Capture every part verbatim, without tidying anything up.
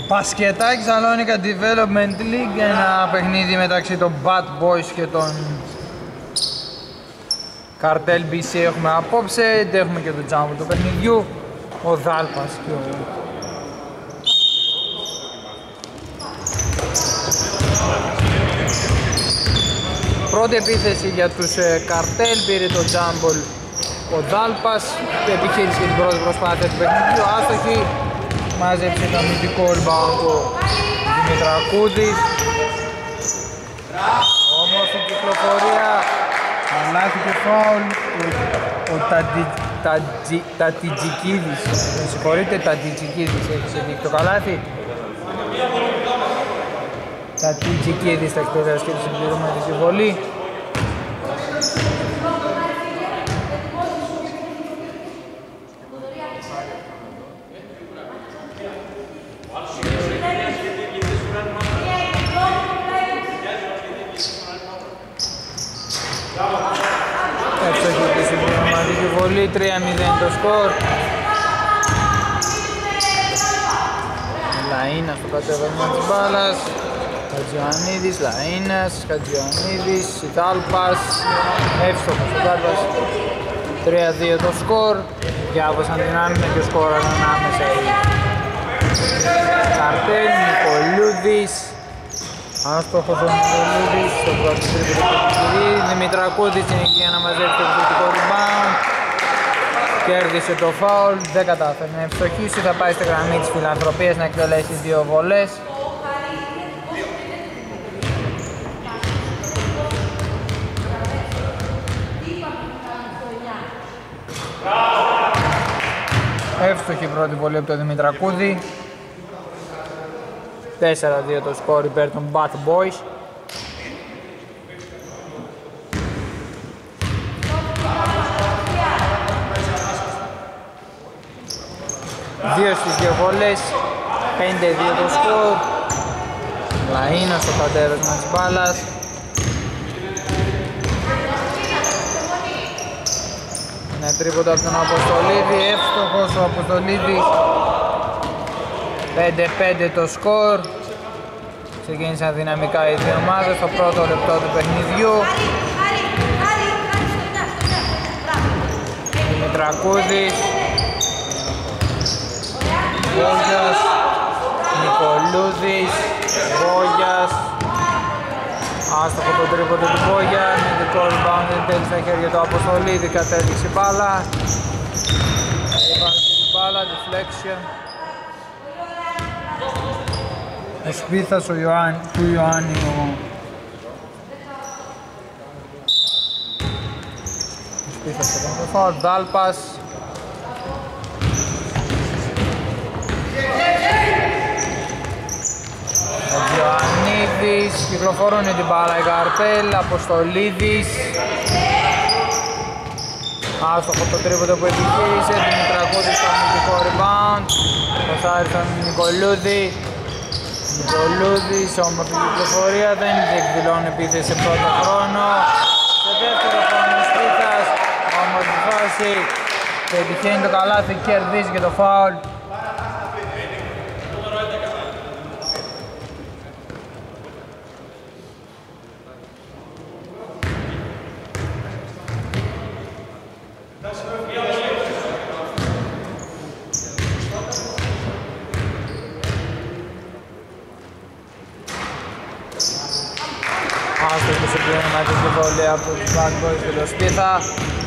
Μπασκετάκι Σαλόνικα Development League, ένα παιχνίδι μεταξύ των Bad Boys και των Cartel μπι σι έχουμε απόψε. Έχουμε και το τζάμπο του παιχνιδιού, ο Δάλπας και ο... Πρώτη επίθεση για τους Cartel, πήρε το τζάμπολ ο Δάλπας και επιχείρησε και την πρώτη προσπάθεια του παιχνιδιού, άστοχη. Μάζεψε το αμυντικό rebound ο Δημητρακούδης. Όμως η κυκλοφορία, λάθη και φάουλ, ο Τατιτζικίδης, με συγχωρείτε, Τατιτζικίδης έχεις δείξει το καλάθι. Τατιτζικίδης θα εκτελέσει και τη συμπληρωμένη συμβολή. τρία μηδέν το σκορ. Λαΐνας στο κατέβασμα της μπάλας. Χατζιωαννίδης, Λαΐνας, Χατζιωαννίδης, Δάλπας. Εύστοχος ο Δάλπας. τρία δύο το σκορ. Διάβασαν την άμυνα και σκόραν ανάμεσα οι Cartel. Νικολούδης. Άστοχος ο Νικολούδης στο πρώτο τρίποντο του Κυρί. Δημητρακούδης στην εκεί να μαζεύει το επιθετικό rebound. Κέρδισε το φάουλ, δεν κατάφερε να ευστοχίσει, θα πάει στη γραμμή της φιλανθρωπίας να εκτελέσει δύο βολές. Εύστοχη πρώτη βολή από τον Δημητρακούδη. τέσσερα δύο το σκορ υπέρ των Bad Boys. Δύο στις δύο βόλες, πέντε δύο το σκορ. Λαΐνα στο κατέβασμα της μπάλας. Ένα τρίποντο από τον Αποστολίδη, εύστοχος ο Αποστολίδης. πέντε πέντε το σκορ. Ξεκίνησαν δυναμικά οι δύο ομάδες στο πρώτο λεπτό του παιχνιδιού. Δημητρακούδης, Βόγιας, Νικολούδης, Βόγιας. Άστοχο το τρίποντο του Βόγια, αμυντικό rebound δεν τέλει στα χέρια του Αποστολίδη, κατέληξε η μπάλα. Έβαλε την μπάλα, deflection. Ο Σπίθας ο Ιωάννη, του Ιωάννη ο... Ο Σπίθας έκανε το φάουλ, Δάλπας. Ο Γιωαννίδης, κυκλοφορούν την μπάλα η Cartel, Αποστολίδης. Άστοχο το τρίποντο που επιχείρησε, Δημητρακούδης στο αμυντικό rebound. Ποσάρι στον Νικολούδη. Νικολούδης, όμορφη κυκλοφορία, δεν εκδηλώνει επίθεση σε πρώτο χρόνο. Σε δεύτερο χρόνο ο Σπίθας, όμορφη φάση. Και επιτυχαίνει το καλάθι, κερδίζει και το φάουλ. Άστοχο σε πληρωματική βολή από τους Bad Boys και το Σπίθα.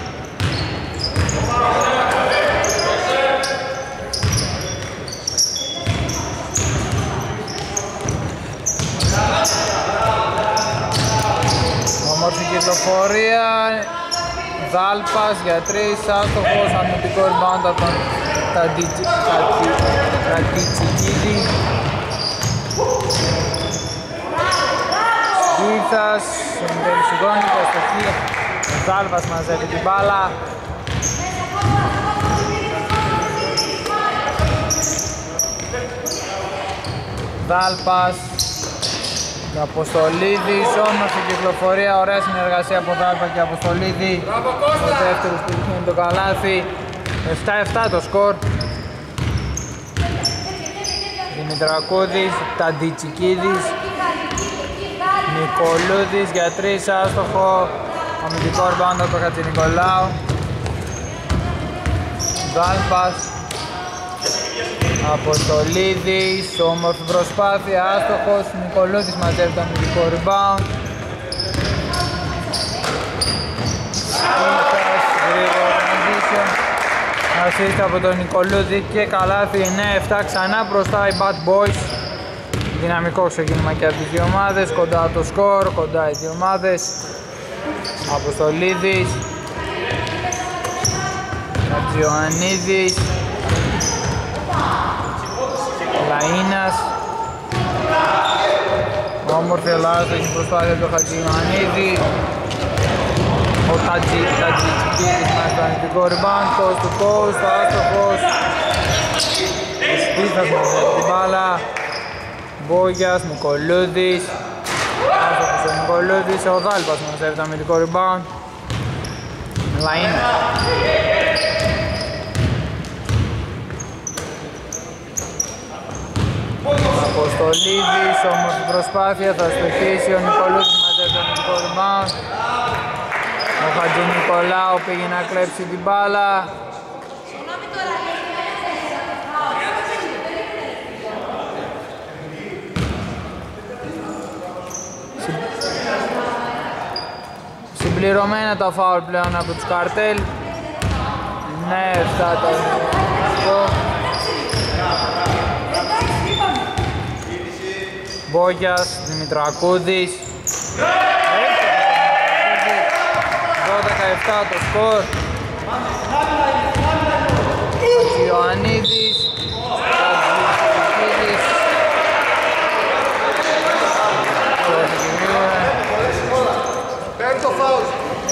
Όμορφη κυκλοφορία, Δάλπας για τρεις, άστοχος, αμυντικό rebound από τον Τατιτζικίδη. Σπίθας, εν τέλει σηκώνει και αστοχή, ο Δάλπας μαζεύει την μπάλα. Δάλπας, Αποστολίδης, όμορφη κυκλοφορία, ωραία συνεργασία από Δάλπα και Αποστολίδη. Ο δεύτερος που δείχνει το καλάθι. επτά επτά το σκορ. Δημητρακούδης, Ταντιτσικίδης, Νικολούδης για τρεις, άστοχο. Αμυντικό rebound από τον Χατζηνικολάου. Δάλπας, Αποστολίδης, όμορφη προσπάθεια, άστοχος. Νικολούδης μαζεύει το αμυντικό rebound. Σκύλτας, γρήγορο transition. Assist από τον Νικολούδη και καλάθι εννέα επτά, ξανά μπροστά οι Bad Boys. Δυναμικό ξεκίνημα και από τις δύο ομάδες, κοντά το σκορ, κοντά οι δύο ομάδες. Αποστολίδης, Χατζιωαννίδης, Λαΐνας, όμορφη Ελλάδα, έχει προσπάθεια το Χατζιωαννίδη. Ο Τατζικίδης μας στο ανοιχτικό rebound, coast to coast, ο άστοχος. Ο Σπίθας μαζεύει την μπάλα. Μπόγιας, Νικολούδης. Άστοχος ο Νικολούδης, ο Δάλπας μαζεύει το αμυντικό rebound. Λαΐνα. Αποστολίδης, όμορφη προσπάθεια, θα στοχίσει, ο Νικολούδης μαζεύει το αμυντικό rebound. Ο Χατζηνικολάου πήγε να κλέψει την μπάλα. Συμπληρωμένα τα φάουλ πλέον από τους καρτέλ. Ναι, αυτά τα αυτό. Μπόγιας, Δημητρακούδης. δώδεκα επτά το σκορ. Ιωαννίδης, Τατζικίδης. Παίρνει το φάουλ.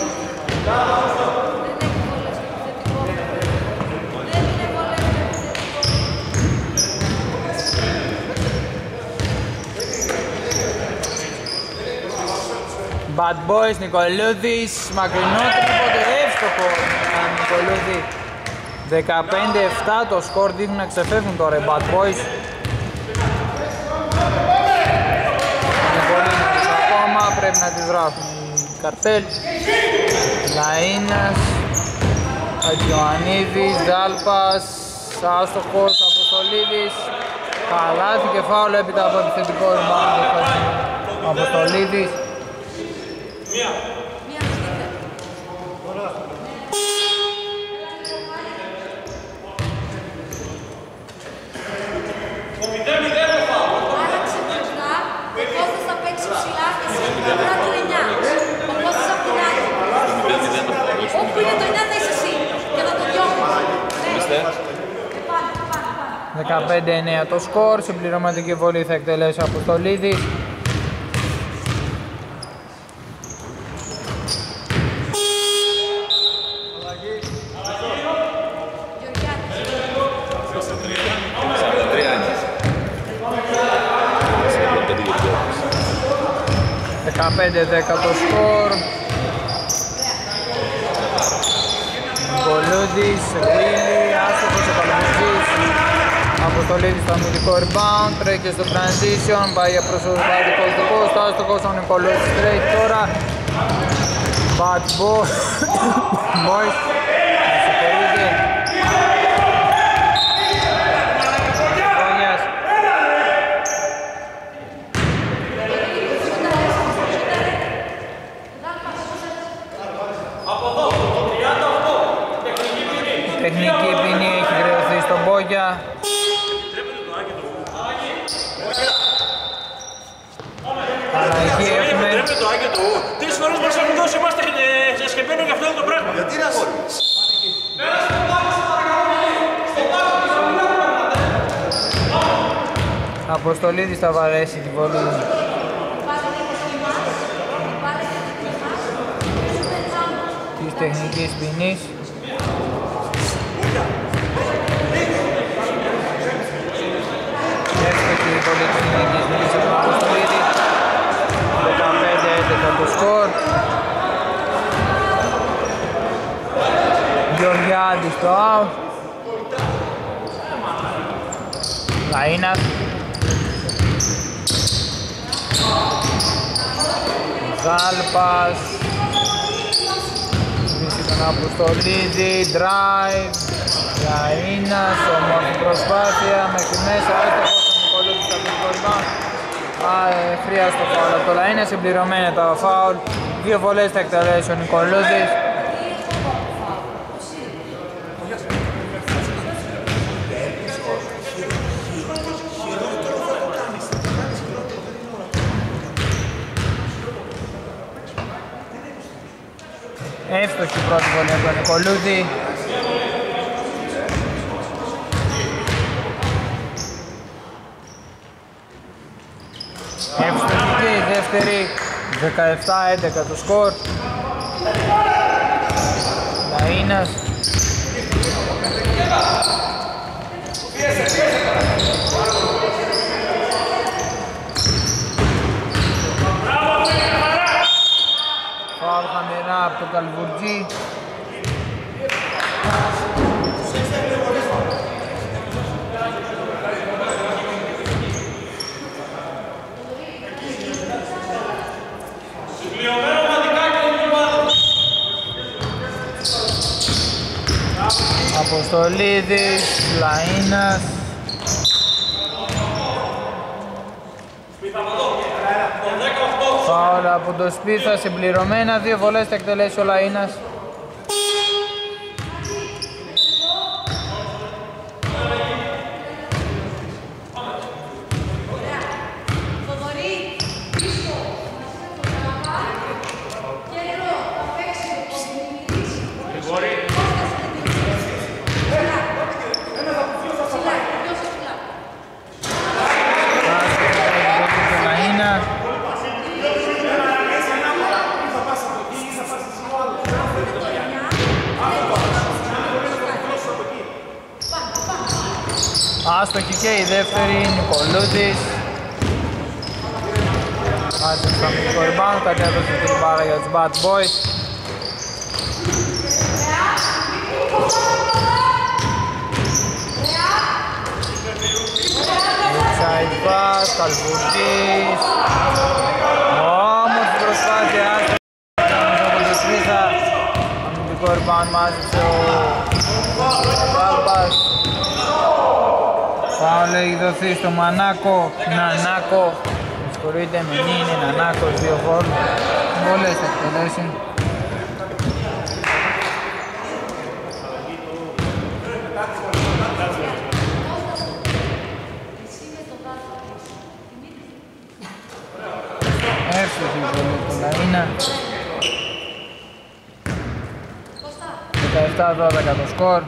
Bad Boys, Νικολούδης, μακρινό τρίποντο, εύστοχο Νικολούδη. δεκαπέντε επτά το σκορ, δείχνουν να ξεφεύγουν τώρα οι Bad Boys. Είναι πολύ νωρίς ακόμα, πρέπει να τις γράφουν οι καρτέλ. Λαΐνας, Χατζιωαννίδης, Δάλπας, άστοχος, Αποστολίδης. Καλάθι και φάουλ έπειτα από επιθετικό rebound ο Αποστολίδης. Μία. Μία μισθήκα. Ωραία. Το μηδέν μηδέν το πάω. Άλλαξε μπροστά, ο Κώστας θα παίξει ψηλά και σε πλευρά του εννιά. Ο Κώστας από την άλλη. Όπου είναι το εννιά θα είσαι εσύ και θα το διώχνεις. δεκαπέντε εννέα το σκορ, συμπληρωματική βολή θα εκτελέσει ο Αποστολίδης. δεκαπέντε δέκα το σκορ. Νικολούδης, Βίλη, άστοχος ο Παλαιστής. Αποστολίδης στο αμυντικό rebound, τρέχει στο transition, πάει προς το δικό του post, άστοχος ο Νικολούδης τρέχει τώρα. Bad Boys, Boys, τεχνική ποινή έχει γρεωθεί στον Μπόγια. Αλλαγή έχουμε. Το Άγιο του. Τρεις φορές μας έχουν δώσει, είμαστε σκεμμένοι για αυτό το πράγμα. Γιατί είναι αγόρι. Αποστολίδης θα βαρέσει τη βολή της τεχνικής ποινής. Εύστοχη η βολή της τεχνικής ποινής από τον Αποστολίδη. δεκαπέντε έντεκα το σκορ. Γεωργιάδης το out. Λαΐνας. Ζάλπας βρίσκει τον Αποστολίδη, drive Λαΐνας, όμορφη προσπάθεια μέχρι μέσα, άστοχος ο Νικολούδης από την κόρμα. Χρειάζεται το φάουλ από το Λαΐνα, συμπληρωμένα τα φάουλ, δύο βολές θα εκτελέσει ο Νικολούδης. Εύστοχη πρώτη βολή από τον Νικολούδη. Εύστοχη και η δεύτερη, δεκαεπτά έντεκα το σκορ. Λαΐνας. Φάουλ χαμηλά από τον Καλβουρτζή. Αποστολίδης, Λαΐνας. Φάουλ από το Σπίθα, συμπληρωμένα, δύο βολές θα εκτελέσει ο Λαΐνας. Άστοχη και η δεύτερη, Νικολούδης. Άσχετο στο αμυντικό rebound, κατέδωσε την μπάλα για τους Bad Boys. Inside pass, Καλβουρτής. Όμως προσπάθεια, άσχετο. Αμυντικό rebound μάζεψε ο Ζάλπας. Φάουλ έχει δοθεί στο Μανάκο, Νανάκο, με συγχωρείτε, Μενή είναι Νανάκος, δύο φάουλ, βόλες θα εκτελέσει. Εύστοχη η βολή του Λαΐνα. δεκαεπτά δώδεκα το σκορ.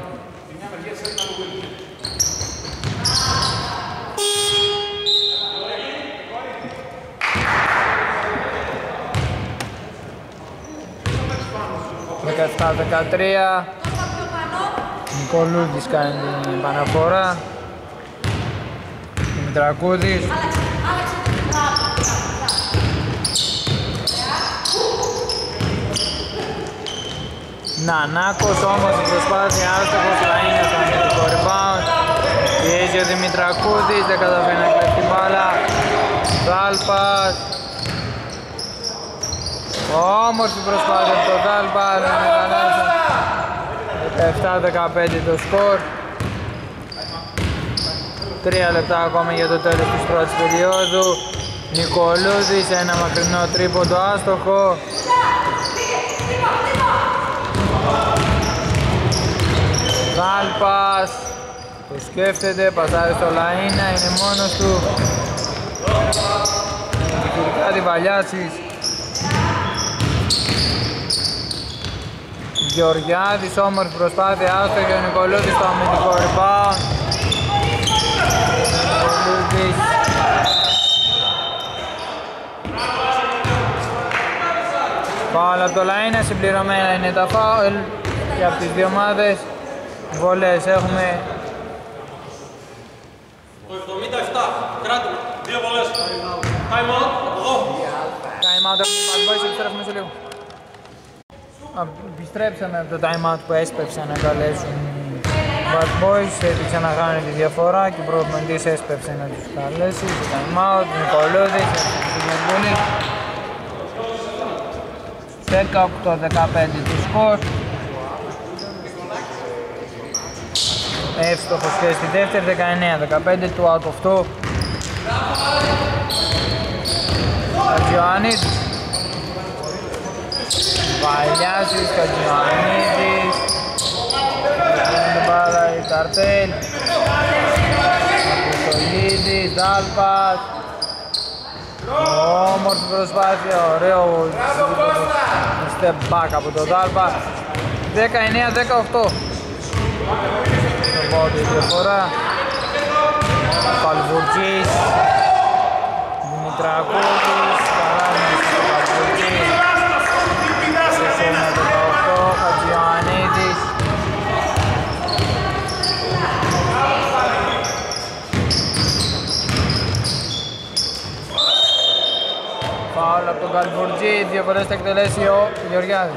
δεκαεπτά δεκατρία. Νικολούδης κάνει την επαναφορά. Δημητρακούδης. Νανάκος όμως η προσπάθεια, άστοχος, Λαΐνας στο αμυντικό rebound. Πιέζει ο Δημητρακούδης, δεν καταφέρει να κλέψει την μπάλα. Ζάλπας. Όμορφη προσπάθεια από το Ζάλπα, δεν είναι καλά. δεκαεπτά δεκαπέντε το σκορ. Τρία λεπτά ακόμα για το τέλος της πρώτης περίοδου. Νικολούδης, ένα μακρινό τρίποντο άστοχο. Ζάλπας, το σκέφτεται, πασάρει στο Λαΐνα, είναι μόνος του. Κάτι Βαλιάσης. Γεωργιάδης, όμορφη προσπάθεια, άστοχη, ο Νικολούδης στο αμυντικό rebound. Νικολούδης. Φάουλ από το Λαΐνα, συμπληρωμένα είναι τα φάουλ και από τις δύο ομάδες. Βολές έχουμε. Το εβδομήντα επτά, κράτημα, δύο βολές. Time out, από εδώ. Time out από την Bad Boys, επιστρέφουμε σε λίγο. Επιστρέψαμε από το time out που έσπευσαν να καλέσουν Bad Boys έδειξαν να κάνουν τη διαφορά και ο προπονητής έσπευσε να τους καλέσει. Το time out, Νικολούδης, έφτασε δεκαοκτώ δεκαπέντε το σκορ. Εύστοχος και στη δεύτερη, δεκαεννέα δεκαπέντε του out of two. Κατζιωαννίδης. Βαλιάζης, Κατζιωαννίδης. Την μπάλα η Καρτέλ. Αποστολίδης, Δάλπας. Όμορφη προσπάθεια, ωραίο step back από τον Δάλπα. δεκαεννέα δεκαοκτώ. Το πόδι διαφορά. Καλβουρτζής, Δημητρακούδης, Καράνης στο Καλβουρτζής. δεκαεννέα δεκαοκτώ, Χατζιωαννίδης. Φάουλ από τον Καλβουρτζή, δύο φορές θα εκτελέσει ο Γεωργιάδης.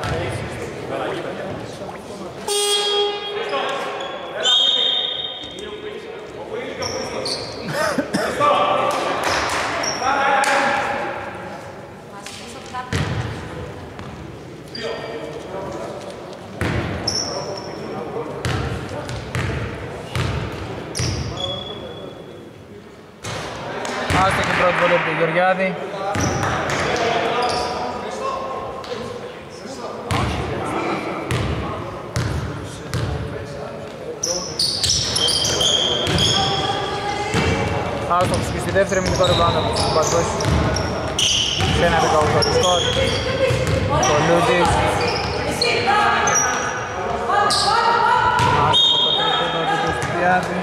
Άστοχη πρώτη βολή από τον Γεωργιάδη. Άστοχος και στη δεύτερη μηνικό rebound από τους Bad Boys. Σε ένα δεκαοκτώ το σκορ. Νικολούδης. Άστοχο το τρίτο από τον Στυπιάδη.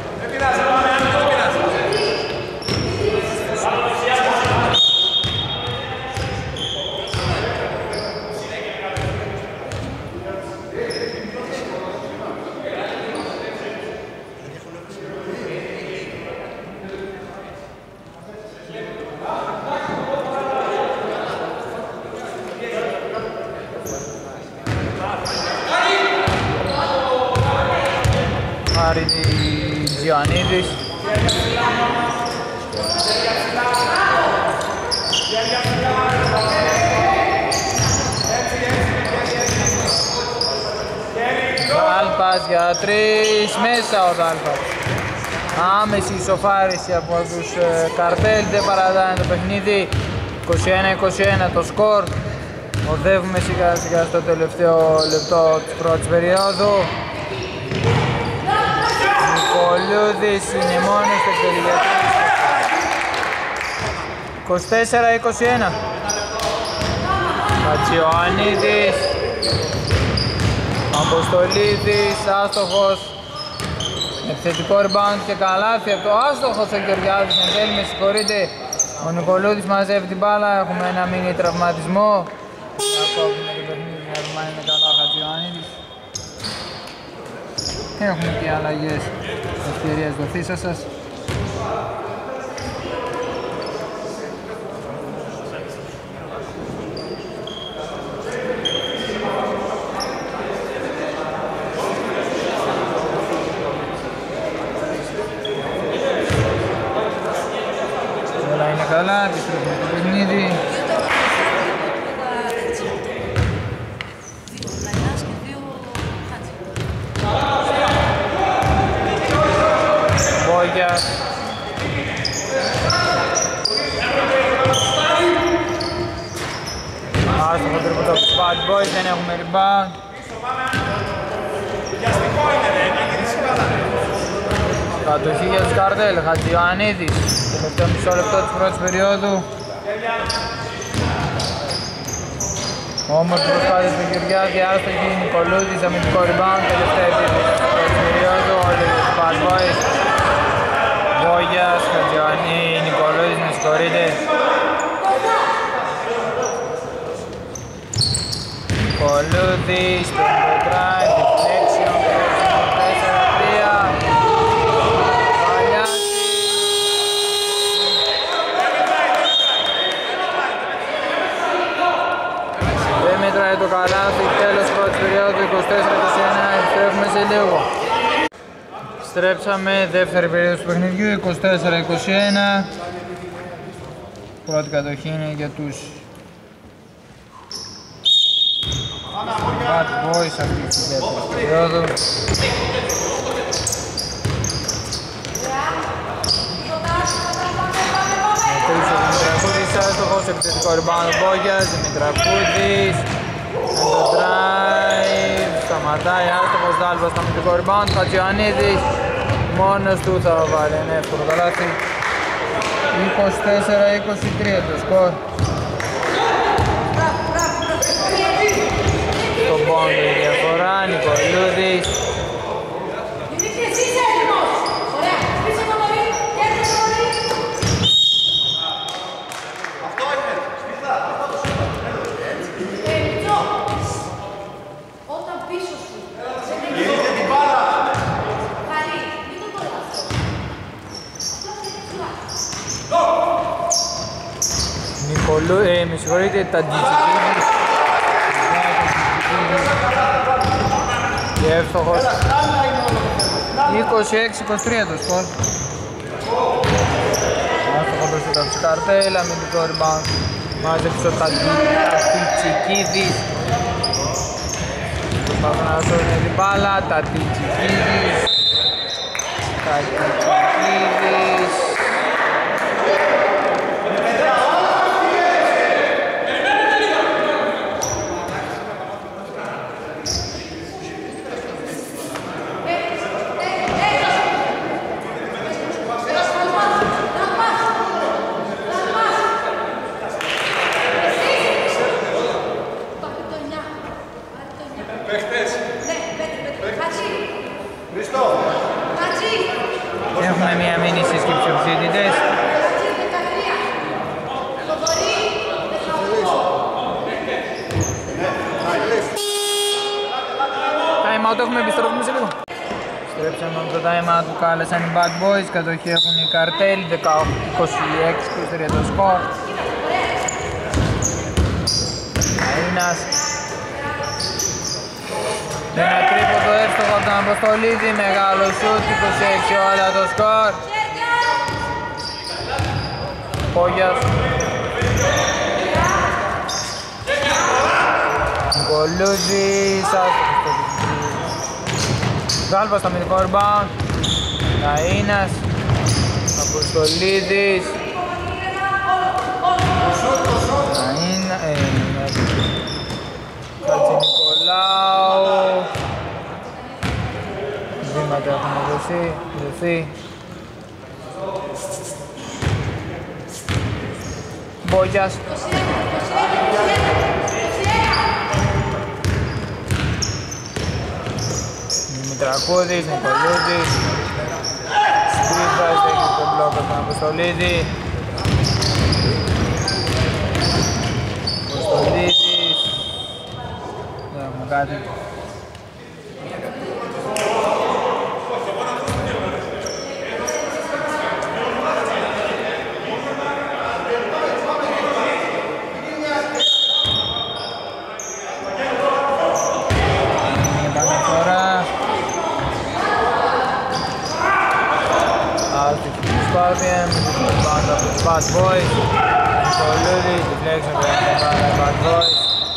Γιωαννίδης. Δάλπας για τρεις, μέσα ο Δάλπας. Άμεση ισοφάριση από τους ε, Καρτέλ, δεν παραδάνε το παιχνίδι. είκοσι ένα είκοσι ένα το σκορ. Οδεύουμε σιγά σιγά στο τελευταίο λεπτό της πρώτης περίοδου. Νικολούδης είναι μόνος στο τελειωτή. είκοσι τέσσερα είκοσι ένα. Κατζιωαννίδης. Αποστολίδης, άστοχος. Επιθετικό rebound και καλάθι από το άστοχος ο Γεωργιάδης. Εν τέλει με συγχωρείτε. Ο Νικολούδης μαζεύει την μπάλα. Έχουμε ένα μίνι τραυματισμό. Να κόβουμε το παιχνίδι για να είναι καλά ο Κατζιωαννίδης. Έχουμε και αλλαγές ευκαιρίας δοθήσας σας. Όλα είναι καλά, επιστρέφουμε το παιχνίδι. Μπόγιας. Άστοχο τρίποντο από τους Bad Boys, δεν έχουμε rebound. Κατοχή για τους Καρτέλ, Χατζιωαννίδης. Τελευταίο μισό λεπτό της πρώτης περίοδου. Όμως προσπάθησε του Γεωργιάδη, άστοχη, Νικολούδης, αμυντικό rebound. Τελευταία επίθεση της πρώτης περίοδου, όλοι τους Bad Boys. Μπόγιας, Χατζιωαννίδης, Νικολούδης, με συγχωρείτε. Νικολούδης, πέντε drive, deflection, τέσσερα τρία. Δεν μετράει το καλάθι, τέλος πρώτης περίοδου, είκοσι τέσσερα είκοσι ένα, επιστρέφουμε σε λίγο. Στρέψαμε, δεύτερη περίοδος του παιχνιδιού, είκοσι τέσσερα είκοσι ένα. Πρώτη κατοχή είναι για τους Bad Boys αυτή τη δεύτερη περίοδο. Δημητρακούδης, άστοχος, επιθετικό rebound Μπόγιας, Δημητρακούδης, με το drive, σταματάει, άστοχος, Δάλβας, στο αμυντικό rebound, Χατζιωαννίδης, μόνος του θα βάλει ένα εύκολο καλάθι. είκοσι τέσσερα είκοσι τρία το σκορ. Το πόντο η διαφορά, Νικολούδης. Νικολού, ε, με συγχωρείτε, τα Τζιτζικίδης και εύστοχος. είκοσι έξι είκοσι τρία το σκορ. Άστοχο προς το Καρτέλ, αμυντικό rebound, μάζεψε ο Τατζικίδης. Προσπαθούν να σώσουν την μπάλα, Τατζικίδης, Τατζικίδης. Έχουμε μία μήνυ σύσκεψη οψίτητες. Time out, έχουμε επιστροφή σε λίγο. Στρέψαμε από το time out που κάλεσαν οι Bad Boys. Κατοχή έχουν οι Καρτέλ, είκοσι έξι είκοσι τρία το σκορ. Αΐνας. Ένα τρίποντο εύστοχο από τον Αποστολίδη, μεγάλο σούτ, είκοσι έξι όλα το σκορ. Πόγιας. Νικολούδης, Γάλβας στο αμυντικό rebound. Καΐνας, Αποστολίδης. Καΐνα, ε, Κατσινικολάου. Βήματα έχουμε δώσει, δοθεί. Μπόγιας. Δημητρακούδης, Νικολούδης. Στρίβας, έχει τον μπλοκ από τον Αποστολίδη. Αποστολίδης. Δεν έχουμε κάτι. Bad Boys, Νικολούδης, deflection από την Bad Boys.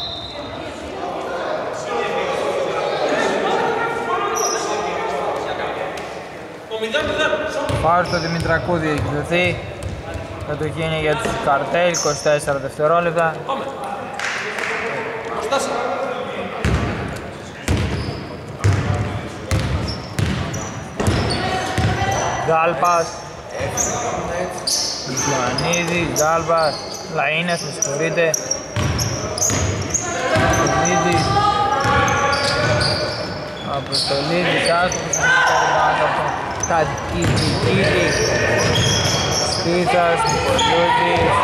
Φάουλ στο Δημητρακούδη έχει δοθεί. Κατοχή είναι για τους Καρτέλ, είκοσι τέσσερα δευτερόλεπτα. Γκάλπας. Ιωαννίδης, Γκάλβας, Λαΐνας, με συγχωρείτε. Αποστολίδης. Αποστολίδης, άστοχος, Τατζικίδης. Σπίθας, Νικολούδης.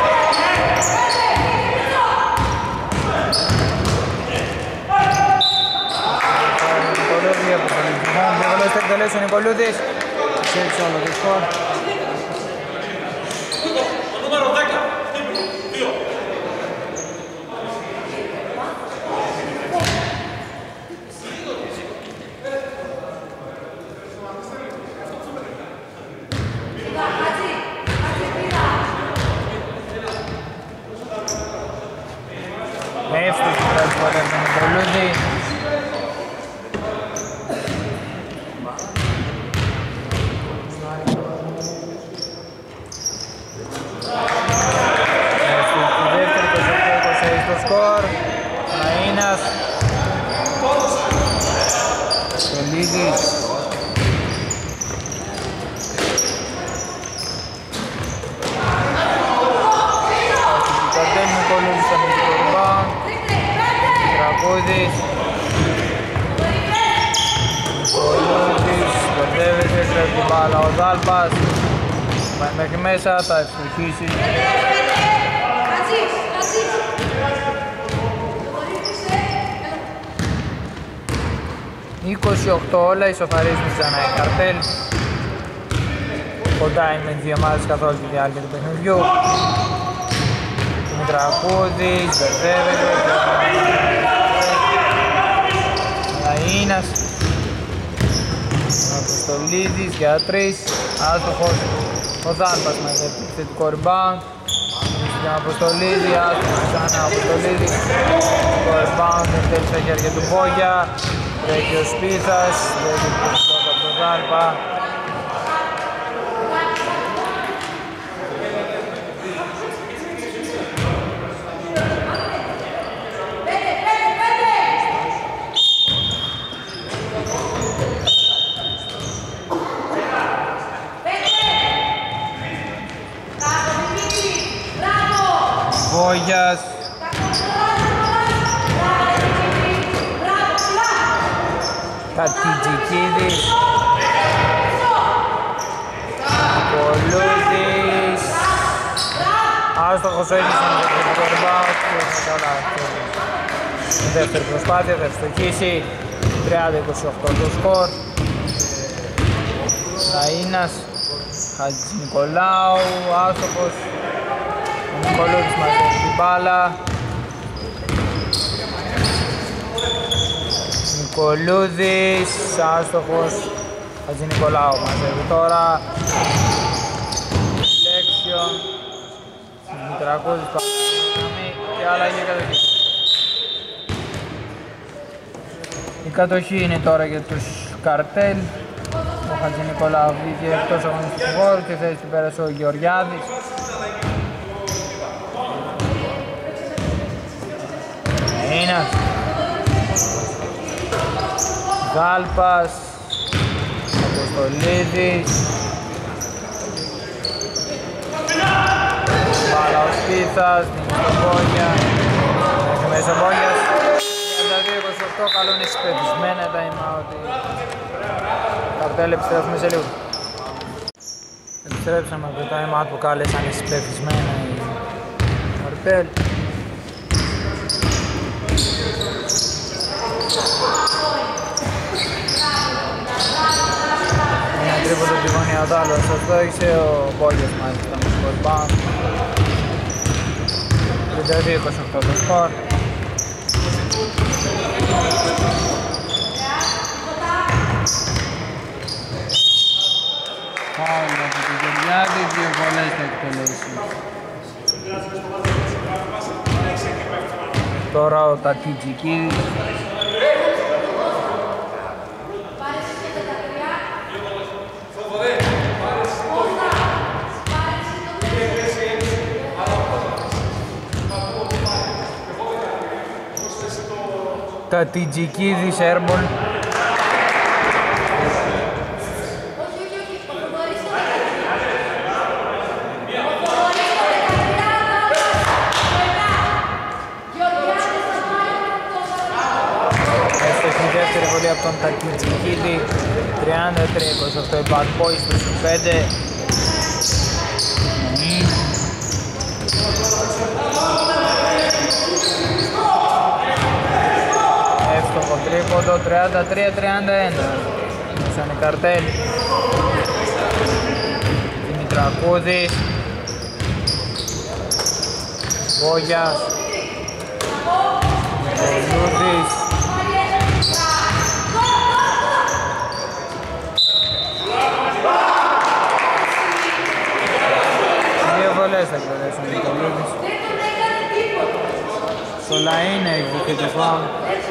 Νικολούδη, Αποστολίδης. Διαβολές θα εκτελέσει ο Νικολούδης. Ξέρεις όλο το σκορ. μπάλα ο Δάλπας. Πάει μέχρι μέσα, θα ευστοχίσει. είκοσι οκτώ όλα, ισοφαρίζουν ξανά η Καρτέλ. Κοντά είναι τις δύο ομάδες καθ' όλη τη διάρκεια του παιχνιδιού. Δημητρακούδης, μπερδεύεται. Λαΐνας. Αποστολίδης για τρεις. Άστοχος. Ο Δάλπας μαζεύει θετικό rebound. Για Αποστολίδη, άστοχος ξανά Αποστολίδη. Το rebound εκτέλει στα χέρια του Μπόγια. Τρέχει ο Σπίθας, τρέχει το πρώτο από τον Δάλπα. Βόγιας. Κατιτζικίδης. Κολούδης. Άστοχος ο Έλλης είναι το κριτικό rebound και θα καλά η δεύτερη προσπάθεια, θα ευστοχίσει. τριάντα είκοσι οκτώ το σκορ. Λαΐνας. Χατζηνικολάου, άστοχος. Ο Νικολούδης μαζεύει την μπάλα. Νικολούδης, άστοχος. Χατζηνικολάου μαζεύει τώρα. Λέξιο. Δημητρακούδης πάμε και αλλαγή κατοχή. Η κατοχή είναι τώρα για τους Καρτέλ. Ο Χατζηνικολάου βγήκε εκτός αγωνιστικού χώρου και θέση του πέρασε ο Γεωργιάδης. Ένας. Δάλπας. Αποστολίδης. Μπάλα ο Σπίθας, δίνει στον Μπόγια. Έχει μέσα ο Μπόγιας. τριάντα δύο είκοσι οκτώ, καλό είναι συσπεδισμένα τα time-out. Καρτέλ, επιστρέφουμε σε λίγο. Επιστρέψαμε από το time-out που κάλεσαν συσπεδισμένα οι Καρτέλ. Ένα τρίποντο από τη γωνία ο Δάλος, αυτό είχε ο Μπόγιος μάλιστα με το rebound. τριάντα δύο είκοσι οκτώ το σκορ. Φάουλ από τον Γεωργιάδη, δύο βολές θα εκτελέσει. Τώρα ο Τατιτζικίδης. Τατιτζικίδης, airball. Από τον Τακιτζικίδη, τριάντα τρία είκοσι οκτώ, οι Bad Boys στο πέντε. Εύστοχο τρίποντο, τριάντα τρία τριάντα ένα. Σαν η Καρτέλ. Δημητρακούδης. Βόγιας. Κολούδης. Θα εκτελέσουν οι Κολούδης. Στο Λαΐνα έχει και το φάουλ.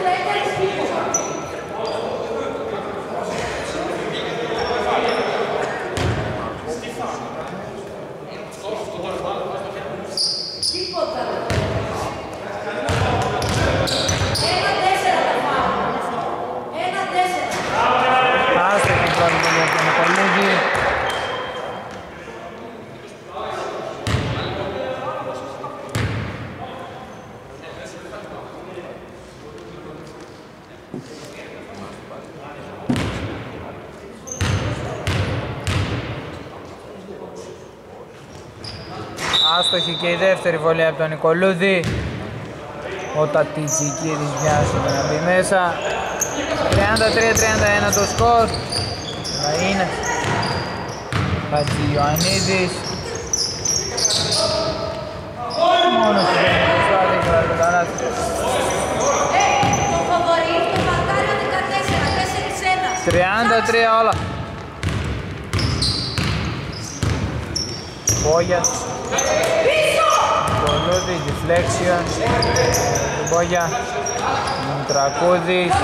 Άστοχη πρώτη βολή από τον Κολούδη. άστοχη και η δεύτερη βολή από τον Νικολούδη. Ο Τατιτζικίδης βιάζει να μπει μέσα. τριάντα τρία τριάντα ένα το σκορ. Θα είναι Χατζη-Ιωαννίδης. Μόνος του δεν προσπάθει και βάλει το καλάθι. Το φαβορί, το Βαλκάριο δεκατέσσερα, τέσσερα ένα. τριάντα τρία όλα. Μπόγιας. Νικολούδης, deflection. Μπόγια. Μητρακούδης.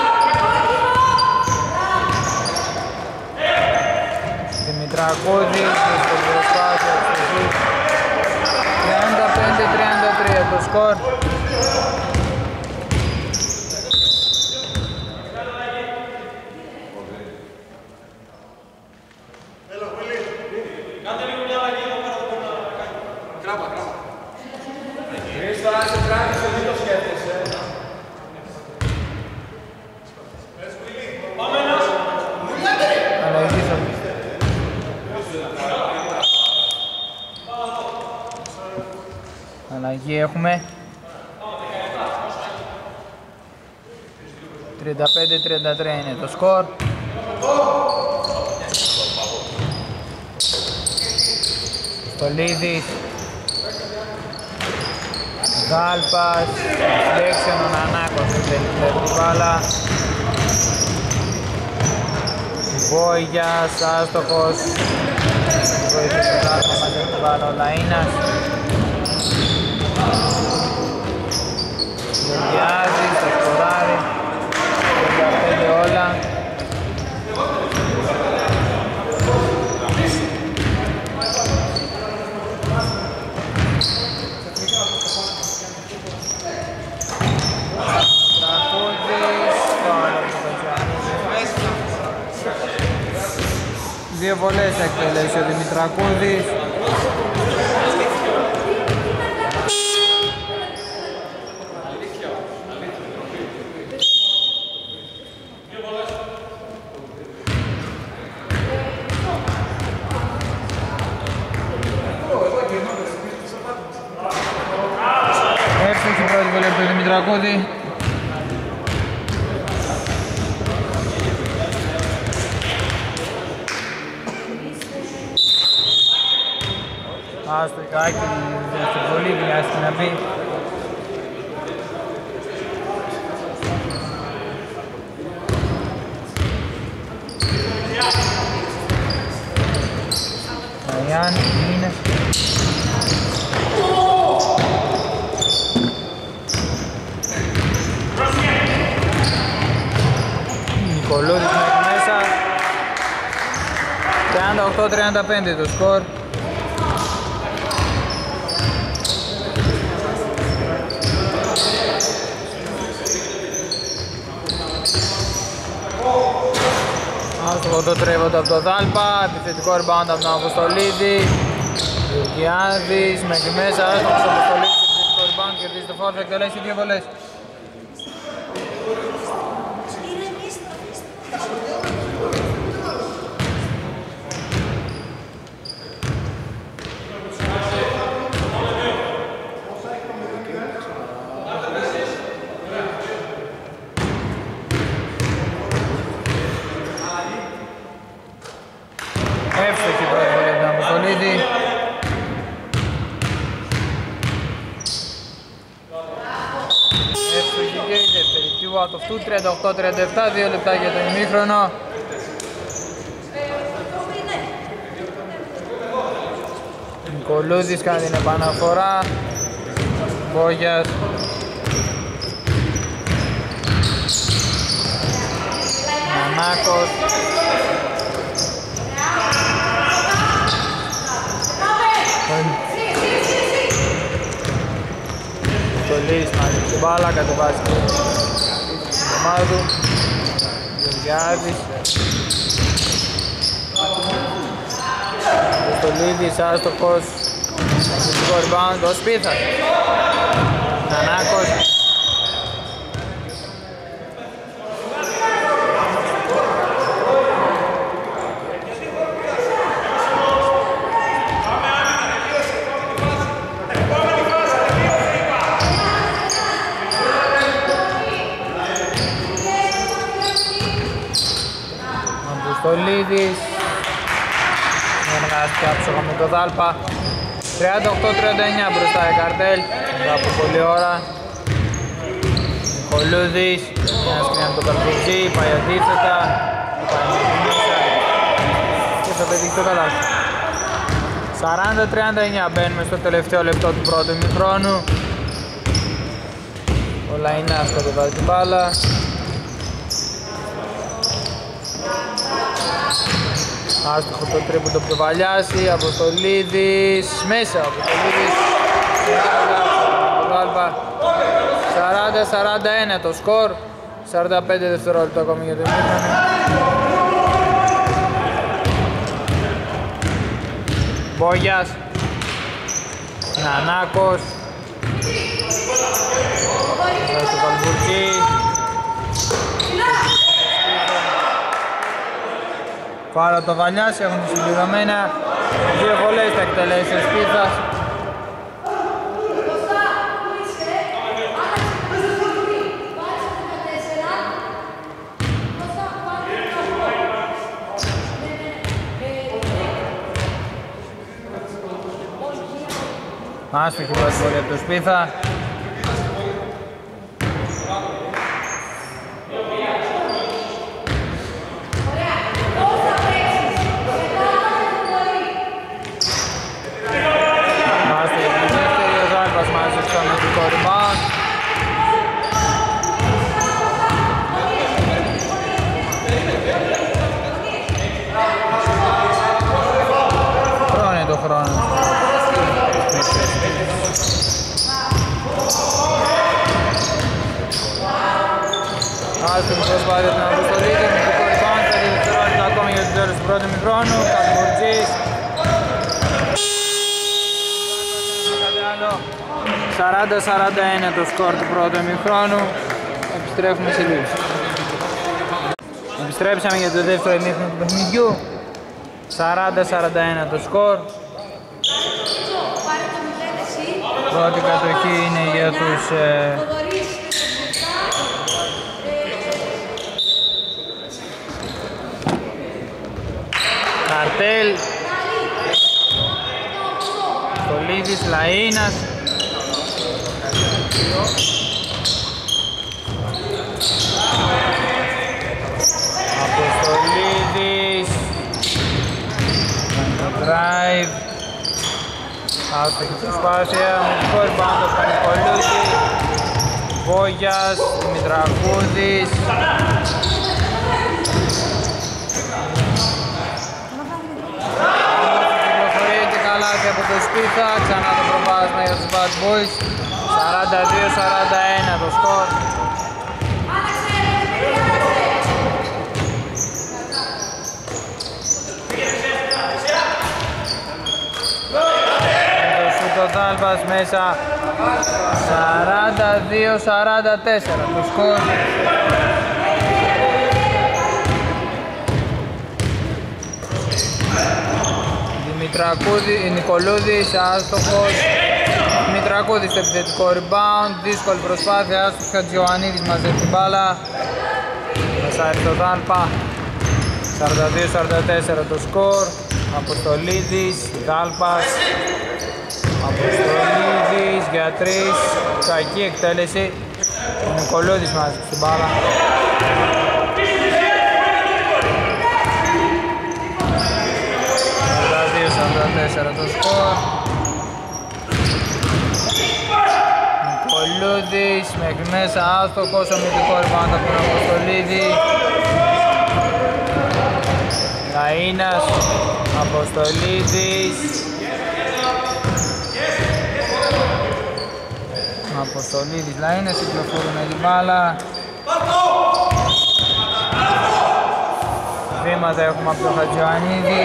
Δημητρακούδης, στο προσπάθεια, τριάντα πέντε τριάντα τρία το σκορ. Αλλαγή έχουμε. τριάντα πέντε τριάντα τρία είναι το σκορ. Στολίδης. Γάλπας. Λέξεων ο Νανάκος δεν θέλει πλέον την μπάλα. Βόγιας, άστοχος. Βοήθησε το Γάλπα μαζί την μπάλα ο Λαΐνας. Γεωργιάζης, το σκοράρι. τριάντα πέντε όλα. Δύο βολές θα εκτελέσει ο Δημητρακούδης. Εύστοχη πρώτη βολή από τον Δημητρακούδη. Άστο Ικάκη, στην πολύ βιάστηκε να πει. Μαριάννη, είναι. Νικολούδης μέχρι μέσα. τριάντα οκτώ τριάντα πέντε το σκορ. Άστοχο το τρέβονται από το Δάλπα, επιθετικό rebound από τον Αποστολίδη. Γεωργιάδης μέχρι μέσα, άστοχος ο Αποστολίδης, επιθετικό rebound, κερδίζει το φάουλ, θα εκτελέσει δύο βολές. Εύστοχη πρώτη βολή από τον Αποστολίδη. Εύστοχη και η δεύτερη. Two out of two, τριάντα οκτώ τριάντα επτά, δύο λεπτά για το ημίχρονο. Νικολούδης κάνει την επαναφορά. Μπόγιας. Νανάκος. Στολής μαζί την μπάλα, κατεβάζει την ομάδα του. Γεωργιάδης. Ο Στολίδης άστοχος. Φυσικό rebound, ο Σπίθας. Νανάκος. Συνεργάστηκε άψογα με το Δάλπα. τριάντα οκτώ τριάντα εννιά μπροστά η Καρτέλ. Μετά από πολλή ώρα. Νικολούδης. Μια σκρίνια με τον Καρπουρτζή. Πάει αντίθετα. Πάει μέσα. Και θα πετύχει το καλάθι. σαράντα τριάντα εννιά μπαίνουμε στο τελευταίο λεπτό του πρώτου ημιχρόνου. Ο Λαϊνάς κατεβάζει την μπάλα. Άστοχο το τρίποντο από το Βαλιάση, Αποστολίδης, μέσα Αποστολίδης, σαράντα σαράντα ένα το σκορ, σαράντα πέντε δευτερόλεπτα ακόμη για το ημίχρονο. Μπόγιας, Νανάκος, στο Καλμπουρτζή. Πάρα το Βαλιάς, έχουν συμπληρωμένα. Δύο βολές θα εκτελέσει ο Σπίθας. Άστοχη πρώτη βολή από το Σπίθα. Χρόνει το χρόνο. Άστον προσπάθεια την Αποστολή, με το κορυφάν, θα δευτερόλεπτα ακόμη για το τέλος του πρώτου ημιχρόνου. Καλμπουρτζής. σαράντα σαράντα ένα το σκορ του πρώτου ημιχρόνου. Επιστρέφουμε σε λίγο. Επιστρέψαμε για το δεύτερο ημίχρονο του παιχνιδιού. σαράντα σαράντα ένα το σκορ. Πρώτη κατοχή είναι για τους ε... Καρτέλ. Στολίδης, Λαΐνας. Αποστολίδης. Drive. Άστοχη προσπάθεια. Μουσικό rebound από τον Νικολούδη. Βόγιας, Δημητρακούδης. Κυκλοφορία και καλάθι από το Σπίθα. Ξανά το προβάσμα για τους Bad Boys. σαράντα δύο σαράντα ένα το σκορ. Το Δάλπας μέσα, σαράντα δύο σαράντα τέσσερα το σκορ. Δημητρακούδη, Νικολούδης, άστοχος. Δημητρακούδης στο επιθετικό rebound, δύσκολη προσπάθεια, άστοχος. Χατζιωαννίδης μαζεύει την μπάλα. Μεσάρει το Δάλπα, σαράντα δύο σαράντα τέσσερα το σκορ. Αποστολίδης, Δάλπας. Αποστολίδης για τρεις, κακή εκτέλεση. Ο Νικολούδης μάζεψε την μπάλα. σαράντα δύο σαράντα τέσσερα το σκορ. Νικολούδης μέχρι μέσα, άστοχος, ομιτικό rebound από τον Αποστολίδη. Λαΐνας, Αποστολίδης. Αποστολίδης, Λαΐνας, κυκλοφορούν την μπάλα. Βήματα έχουμε από τον Χατζιωαννίδη.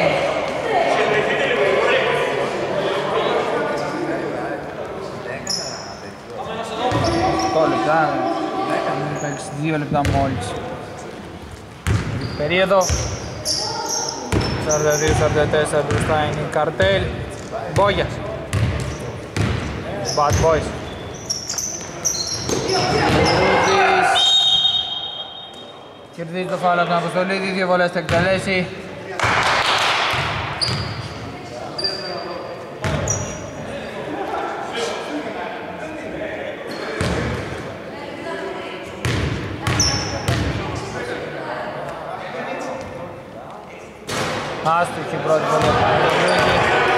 οκτώ λεπτά, δύο λεπτά μόλις. Περίοδο. σαράντα δύο σαράντα τέσσερα μπροστά είναι η Καρτέλ. Μπόγιας. Bad Boys. Κερδίζει το φάουλ από τον Αποστολίδη, δύο βολές θα εκτελέσει. Άστοχη πρώτη βολή από τον Λούκη.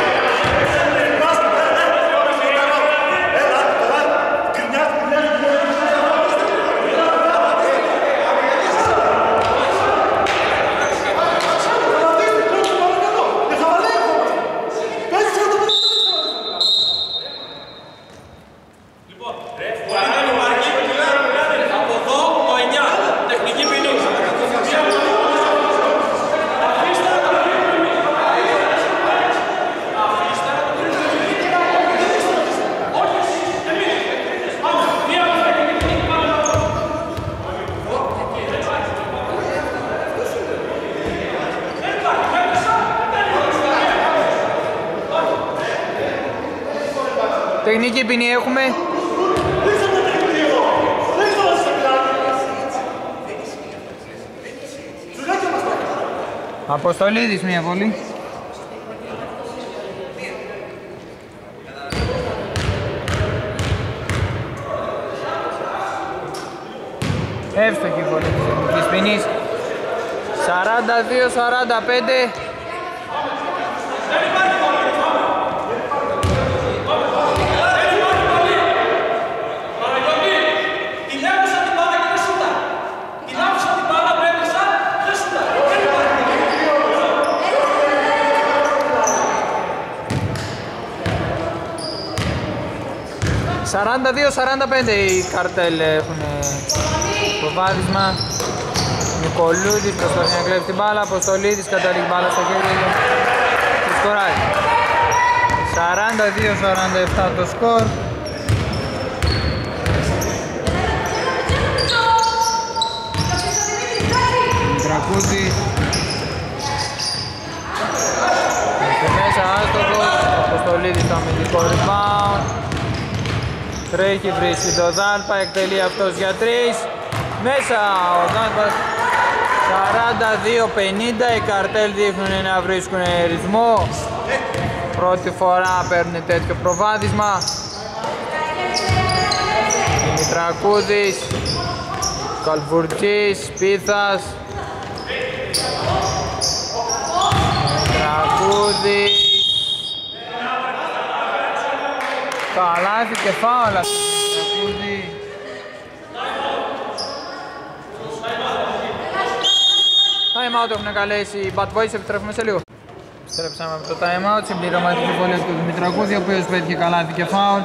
Τεχνική ποινή έχουμε. Αποστολίδης μία βολή. Εύστοχη βολή της τεχνικής ποινής. σαράντα δύο σαράντα πέντε. σαράντα δύο σαράντα πέντε οι καρτέλ έχουν προβάδισμα. Νικολούδης προσπαθεί να κλέψει την μπάλα, Αποστολίδης καταλήγει μπάλα στο χέρι του και σκοράρει. σαράντα δύο σαράντα επτά το σκορ. Τρακούδης και μέσα άστοχος, Αποστολίδης το αμυντικό rebound. Τρέχει, βρίσκει το Δάλπα, εκτελεί αυτός για τρεις. Μέσα ο Δάλπας. Σαράντα δύο πενήντα, οι καρτέλ δείχνουν να βρίσκουν ρυθμό. Πρώτη φορά παίρνουν τέτοιο προβάδισμα. Δημητρακούδης, Καλβουρτζής, Πίθας. Δημητρακούδης. Καλάθι και φάουλα. Time out έχουν καλέσει οι Bad Boys, επιστρέφουμε σε λίγο. Επιστρέψαμε από το time out, συμπληρωματική βολή του Δημητρακούδη, ο οποίος πέτυχε καλάθι και φάουλ.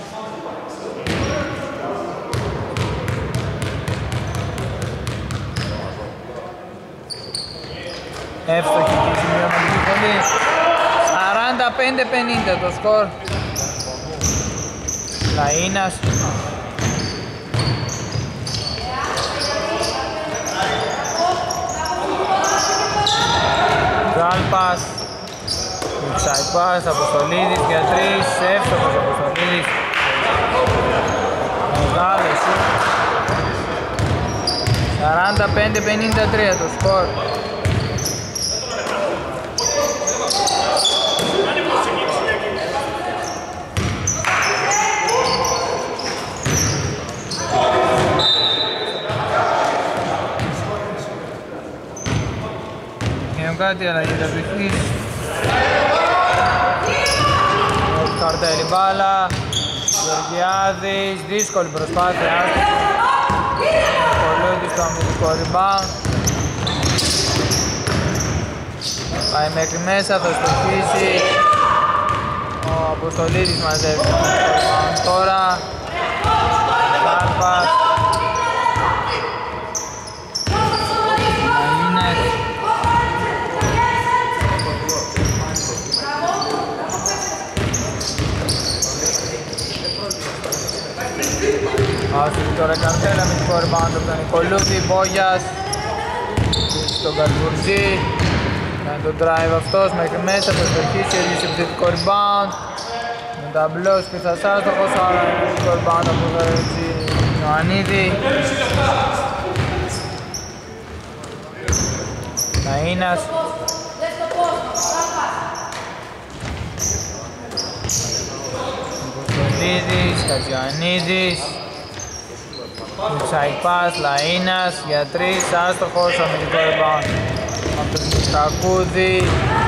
Εύστοχη και συμπληρωματική βολή. σαράντα πέντε πενήντα το σκορ. Λαΐνας. Ζάλπας. Τσαϊπάς, Αποστολίδης για τρεις. Εύστοχος Αποστολίδης. Μεγάλος. σαράντα πέντε πενήντα τρία το σκορ. Κάτι αλλαγή ταυτικής. Καρτέλη μπάλα. Γεωργιάδης, δύσκολη προσπάθεια. Κολούδης στο αμυντικό rebound. Πάει μέχρι μέσα, θα στοχίσει. Ο Αποστολίδης μαζεύει το rebound τώρα. Κάρπας. Άσου τώρα καρτέλα με την rebound από τον Νικολούδη, Μπόγιας στον Καλβουρτζή. Κάνει τον drive αυτός μέχρι μέσα, θα στοχίσει, έλυσε επιθετικό rebound. Με ταμπλός Πίθας άστοχος, άρα επιθετικό rebound από τον Ιωαννίδη. Ναΐνας. Κωστολίδης, Κατζιαννίδης. Τσαϊπάς, Λαΐνας για τρεις, άστοχος, αμυντικό rebound από τον Κακούδη.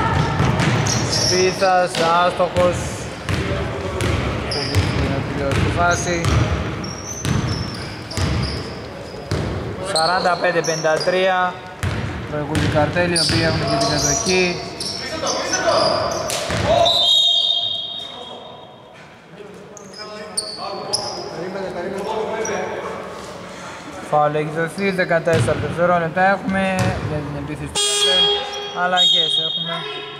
Σπίθας, άστοχος. Πολύ να τελειώσει τη φάση. σαράντα πέντε πενήντα τρία. Προηγούνται οι Καρτέλοι, οι οποίοι έχουν και την κατοχή. Φάουλ έχει δοθεί, δεκατέσσερα δευτερόλεπτα έχουμε για την επίθεση του Καρτέλ. Αλλαγές έχουμε.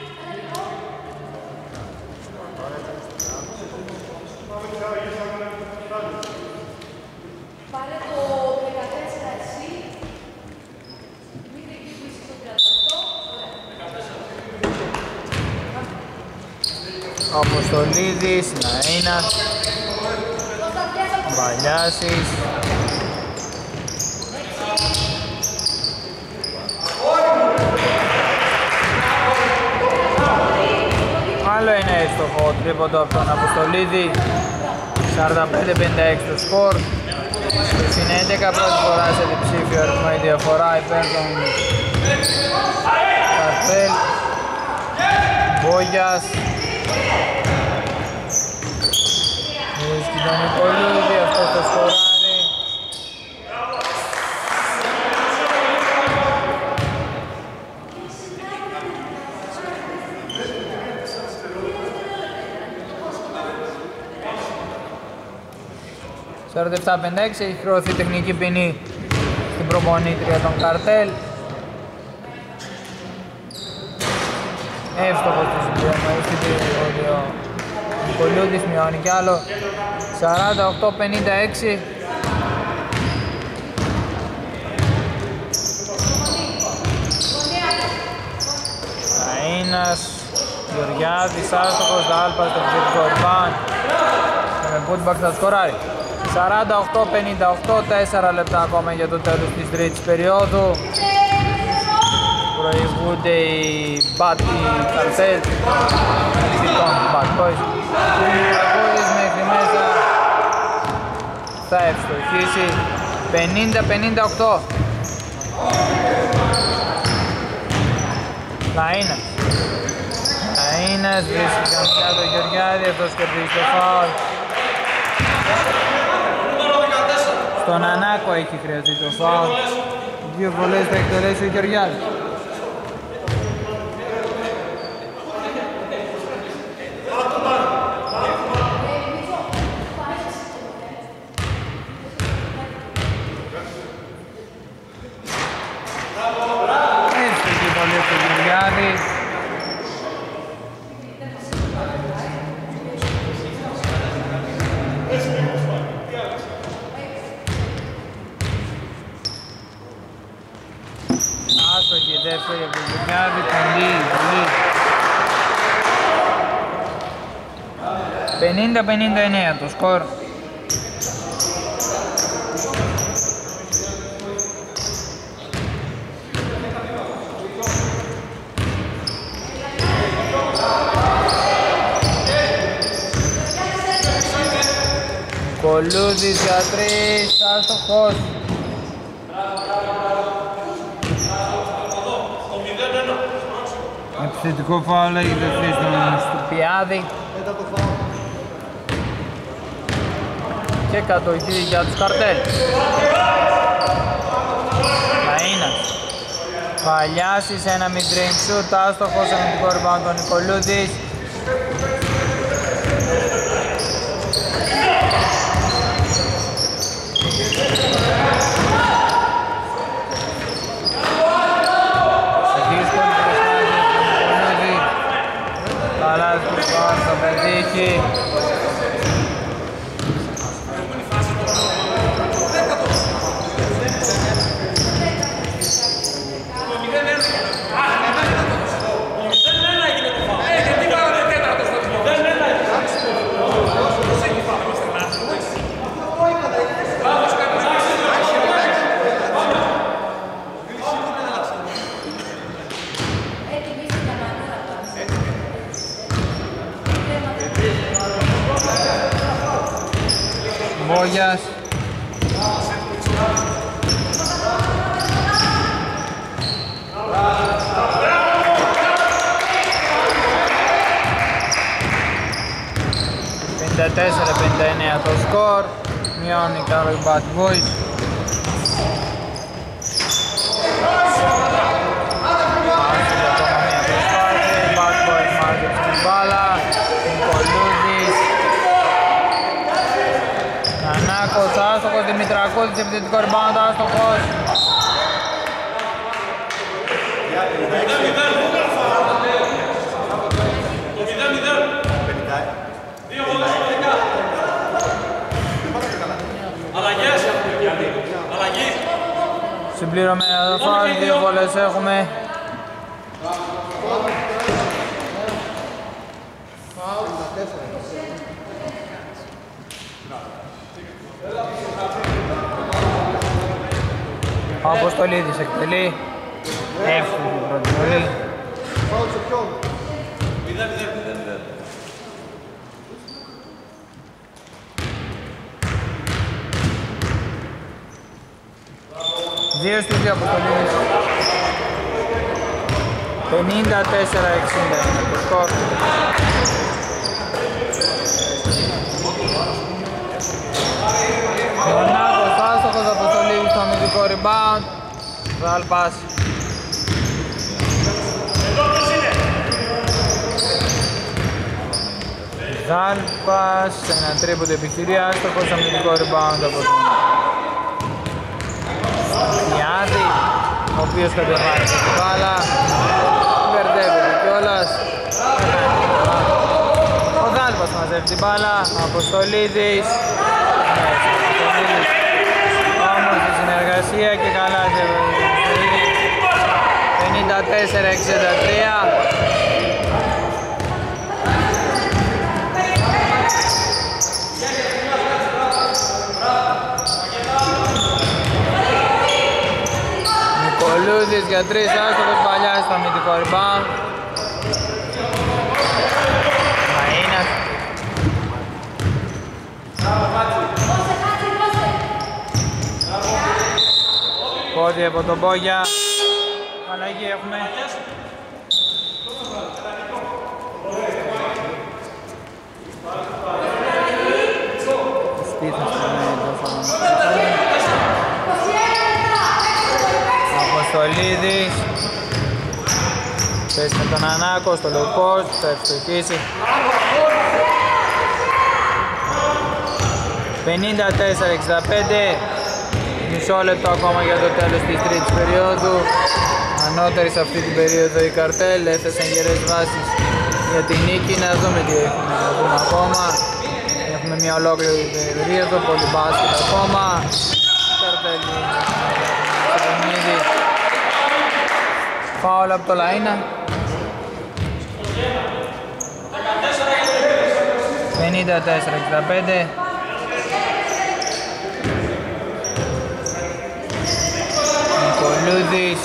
Πάρε το δεκατέσσερα εσύ. Δημήτρη, εκεί που είσαι στο τριάντα οκτώ. Αποστολίδης, Ναΐνας, Μπαλιάσης. Άλλο ένα έστοχο τρίποντο από τον Αποστολίδη. σαράντα πέντε πενήντα έξι το σκορ. Στην έντεκα πρώτη φορά σε διψήφιο αριθμό η διαφορά υπέρ των Καρτέλ. Μπόγιας. Βρίσκει τον Νικολούδη, αυτό το σκοράρει. σαράντα επτά πενήντα έξι έχει χρεωθεί τεχνική ποινή στην προπονήτρια των Καρτέλ. Εύστοχος του συμπληρωματικού ο Νικολούδης, μειώνει κι άλλο. σαράντα οκτώ πενήντα έξι. Αΐνας, Γεωργιάδης, άστοχος, Δάλπας, το επιθετικό rebound. Και με putback θα σκοράρει. σαράντα οκτώ πενήντα οκτώ, τέσσερα λεπτά ακόμα για το τέλος της τρίτης περίοδου. Προηγούνται οι Μπάτι Καρτέλ, λοιπόν, Bad Boys. Ο Νικολούδης μέχρι μέσα θα ευστοχίσει. πενήντα πενήντα οκτώ. Λαΐνας. Λαΐνας βρίσκει καμιά το Γεωργιάδη, αυτός κερδίζει το φάουλ. Στον Ανάκο έχει χρειαστεί το φάουλ. Δύο βολές θα εκτελέσει ο Γεωργιάδης. Εύστοχη βολή του Γεωργιάδη. Άστοχη δεύτερη από τον Γεωργιάδη, πολύ, πολύ. πενήντα πενήντα εννέα το σκορ. Κολούδης για τρεις, άστοχος. Επιθετικό φάουλ έχει δοθεί στον Στουπιάδη. Και κατοχή για τους Καρτέλ. Λαΐνας. Παλιάσης, ένα mid-range shoot, άστοχος, αμυντικό rebound τον Νικολούδης. Θα πετύχει. Μπόγιας. τέσσερα πενήντα εννέα το σκορ. Μειώνει καλό η Bad Boys. Bad Boys μάζεψε την μπάλα. Νικολούδης. Νανάκος άστοχος. Δημητρακούδης επιθετικό rebound άστοχος. Συμπληρωμένα το φάουλ, δύο βόλες έχουμε. Ο Αποστολίδης εκτελεί. Εύκολη η πρώτη βολή. Δύο στους δύο Αποστολίδης. πενήντα τέσσερα εξήντα είναι το σκορ. Μονάκος άστοχος, Αποστολίδης στο αμυντικό rebound. Ζάλπας. Ζάλπας, ένα τρίποντο επιχειρεί, άστοχος στο αμυντικό rebound από τον Ιάδη, ο οποίος κατεβάζει την μπάλα, μπερδεύεται κιόλας. Ο Ζάλπας μαζεύει την μπάλα, ο Αποστολίδης. Όμως η συνεργασία και καλά πενήντα τέσσερα εξήντα τρία. Νικολούδης για τρεις, άστοχος, παλιάζει στο αμυντικό rebound. Μαΐνας. Πόδι από τον Μπόγια. Αλλαγή έχουμε. Αποστολίδης. Πέσει με τον Ανάκο στο low post, θα ευστοχίσει. πενήντα τέσσερα εξήντα πέντε. Μισό λεπτό ακόμα για το τέλος της τρίτης περίοδου. Ανώτερη σε αυτή την περίοδο η Καρτέλ έθεσαν γερές βάσεις για την νίκη. Να δούμε τι έχουμε να δούμε ακόμα. Έχουμε μια ολόκληρη περίοδο, πολύ μπάσκετ ακόμα. Η Καρτέλ είναι στο παιχνίδι. Φάουλ από το Λαΐνα. πενήντα τέσσερα εξήντα πέντε. Νικολούδης.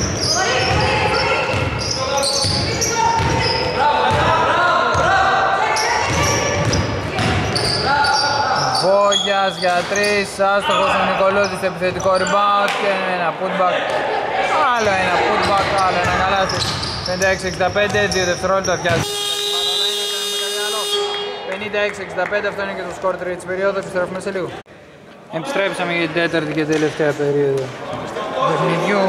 Βόγιας για τρεις, άστοχος ο Νικολούδης, επιθετικό rebound και ένα putback. Άλλο ένα putback, άλλο ένα καλάθι. πενήντα έξι εξήντα πέντε, δύο δευτερόλεπτα βιάζει. πενήντα έξι εξήντα πέντε, αυτό είναι και το σκορ τρίτης περίοδου, επιστρέφουμε σε λίγο. Επιστρέψαμε για την τέταρτη και τελευταία περίοδο του παιχνιδιού.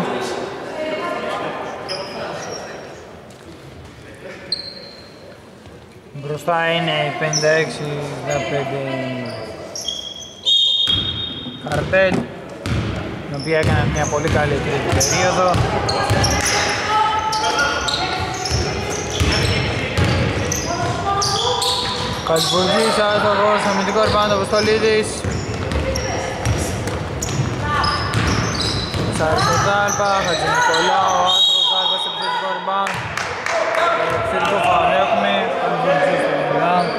Μπροστά είναι η πενήντα έξι εξήντα πέντε Καρτέλ, η οποία έκανε μια πολύ καλή τρίτη περίοδο. Καλσπουργής, άστοχος, αμυντικό rebound από Αποστολίδης. Σάρις ο Ζάλπα, Χατζηνικολάου, άστοχος Ζάλπας, επιθετικό rebound. Επιθετικό φάουλ έχουμε, Καλσπουργής στο rebound.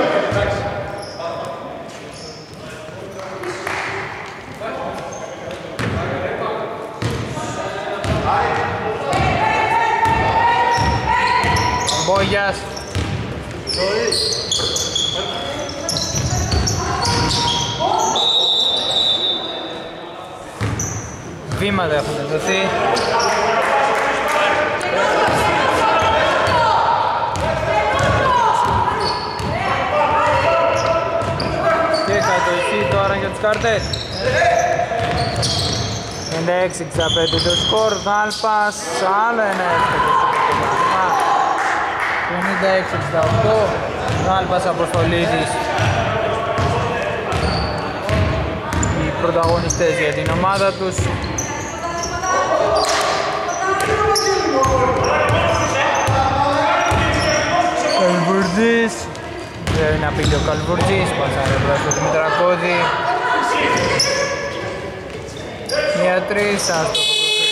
Μπόγιας. Βήματα έχουν δοθεί. Καρτέλ. πενήντα έξι εξήντα πέντε το σκορ, Δάλπας, άλλο ένα εύκολο πενήντα έξι εξήντα οκτώ, Δάλπας Αποστολίδης. Οι πρωταγωνιστές για την ομάδα τους. Καλβουρτζής, πρέπει να πήγε ο Καλβουρτζής, πασάρε μπρος στο Δημητρακώδη. Για τρεις, άστοχο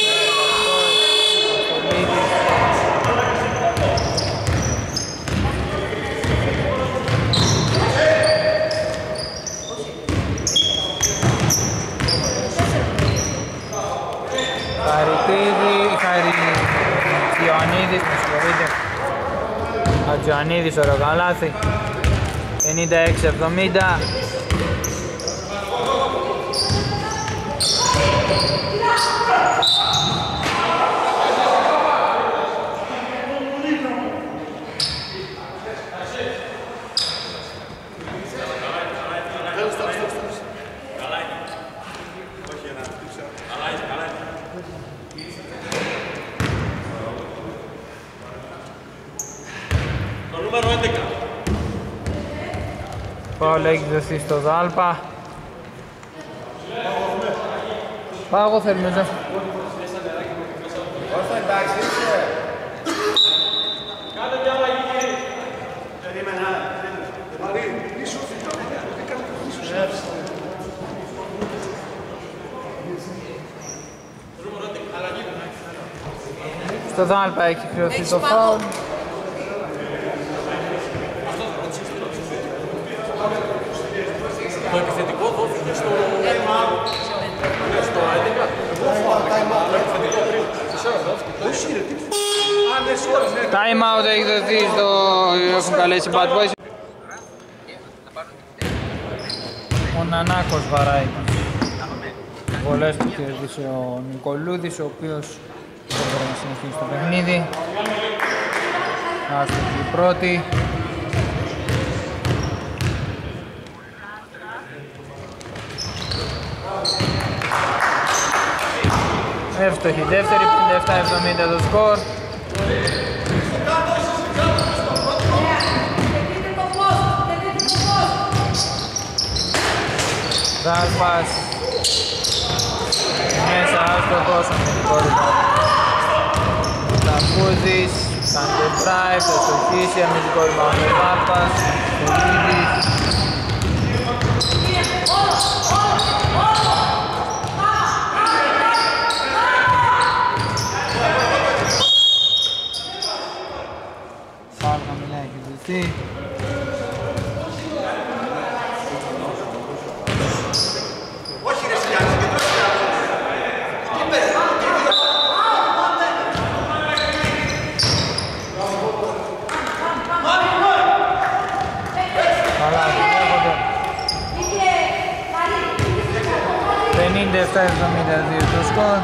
Χαριτίδη, Χαρι... Ιωαννίδης, με συγχωρείτε. Ατζιωαννίδης, ωραίο καλάθι. πενήντα έξι εβδομήντα. Φάουλ έχει δοθεί στο Δάλπα. Πάγω θέλουμε εδώ. Όσο εντάξει είσαι. Κάντε μια αλλαγή κύριε. Περίμενα. Μαρή, ίσως Στο Δάλπα έχει χρεωθεί το φάουλ. Το επιθετικό δόθηκε στο... στο έντεκα. Time out έχει δοθεί στο... έχουν καλέσει Bad Boys. Ο Νανάκος βαράει τις βολές που κερδίσε ο Νικολούδης, ο οποίος δεν μπορεί να συνεχίσει το παιχνίδι. Άστοχη η πρώτη. Εύστοχη δεύτερη, πενήντα επτά εβδομήντα το σκορ. Δάλπας μέσα άστοχος, αμυντικό rebound. Τακούδης, κάντε drive, θα στοχίσει, αμυντικό rebound ο Δάλπας. Πολίδης. Φάουλ χαμηλά έχει δοθεί. πενήντα επτά εβδομήντα δύο το σκορ.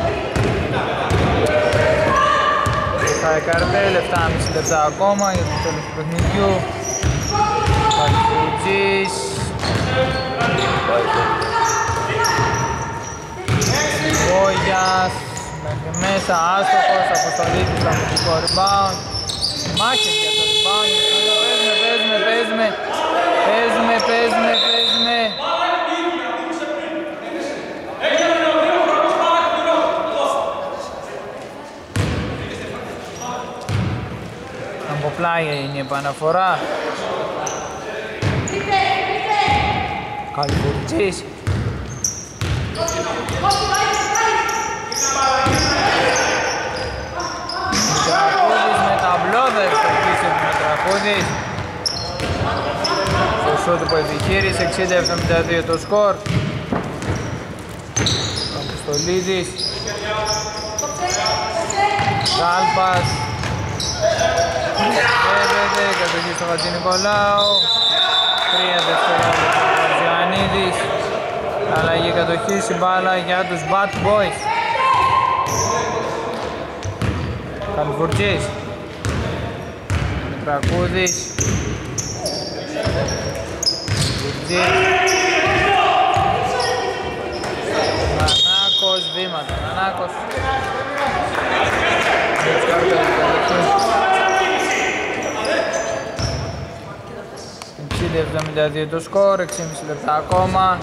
Θα Καρτέλ, επτά και μισό λεπτά ακόμα για το τέλος του παιχνιδιού. Καλυφουτζής. Βόγιας μέχρι μέσα, άστοχος, Αποστολίτης, αμυντικό rebound. Μάχες για το rebound. Παίζουμε, παίζουμε, παίζουμε. Παίζουμε, παίζουμε, παίζουμε. Από πλάι είναι η επαναφορά. Καλυφουτζής. Μετρακούδης με ταμπλό, θα ευστοχίσει ο Μετρακούδης. Το σούτ που επιχείρησε, εξήντα εβδομήντα δύο το σκορ. Αποστολίδης. Δάλπας. Βέβαιται, κατοχή στο Χατζηνικολάου. Τρία δευτερόλεπτα ο Βαρζιανίδης. Αλλαγή κατοχής η μπάλα για τους Bad Boys. Καλυφουρτζής. Μετρακούδης. Φουρτζής. βήματα, Ανάκος. εξήντα εβδομήντα δύο το σκορ, έξι και μισό λεπτά ακόμα.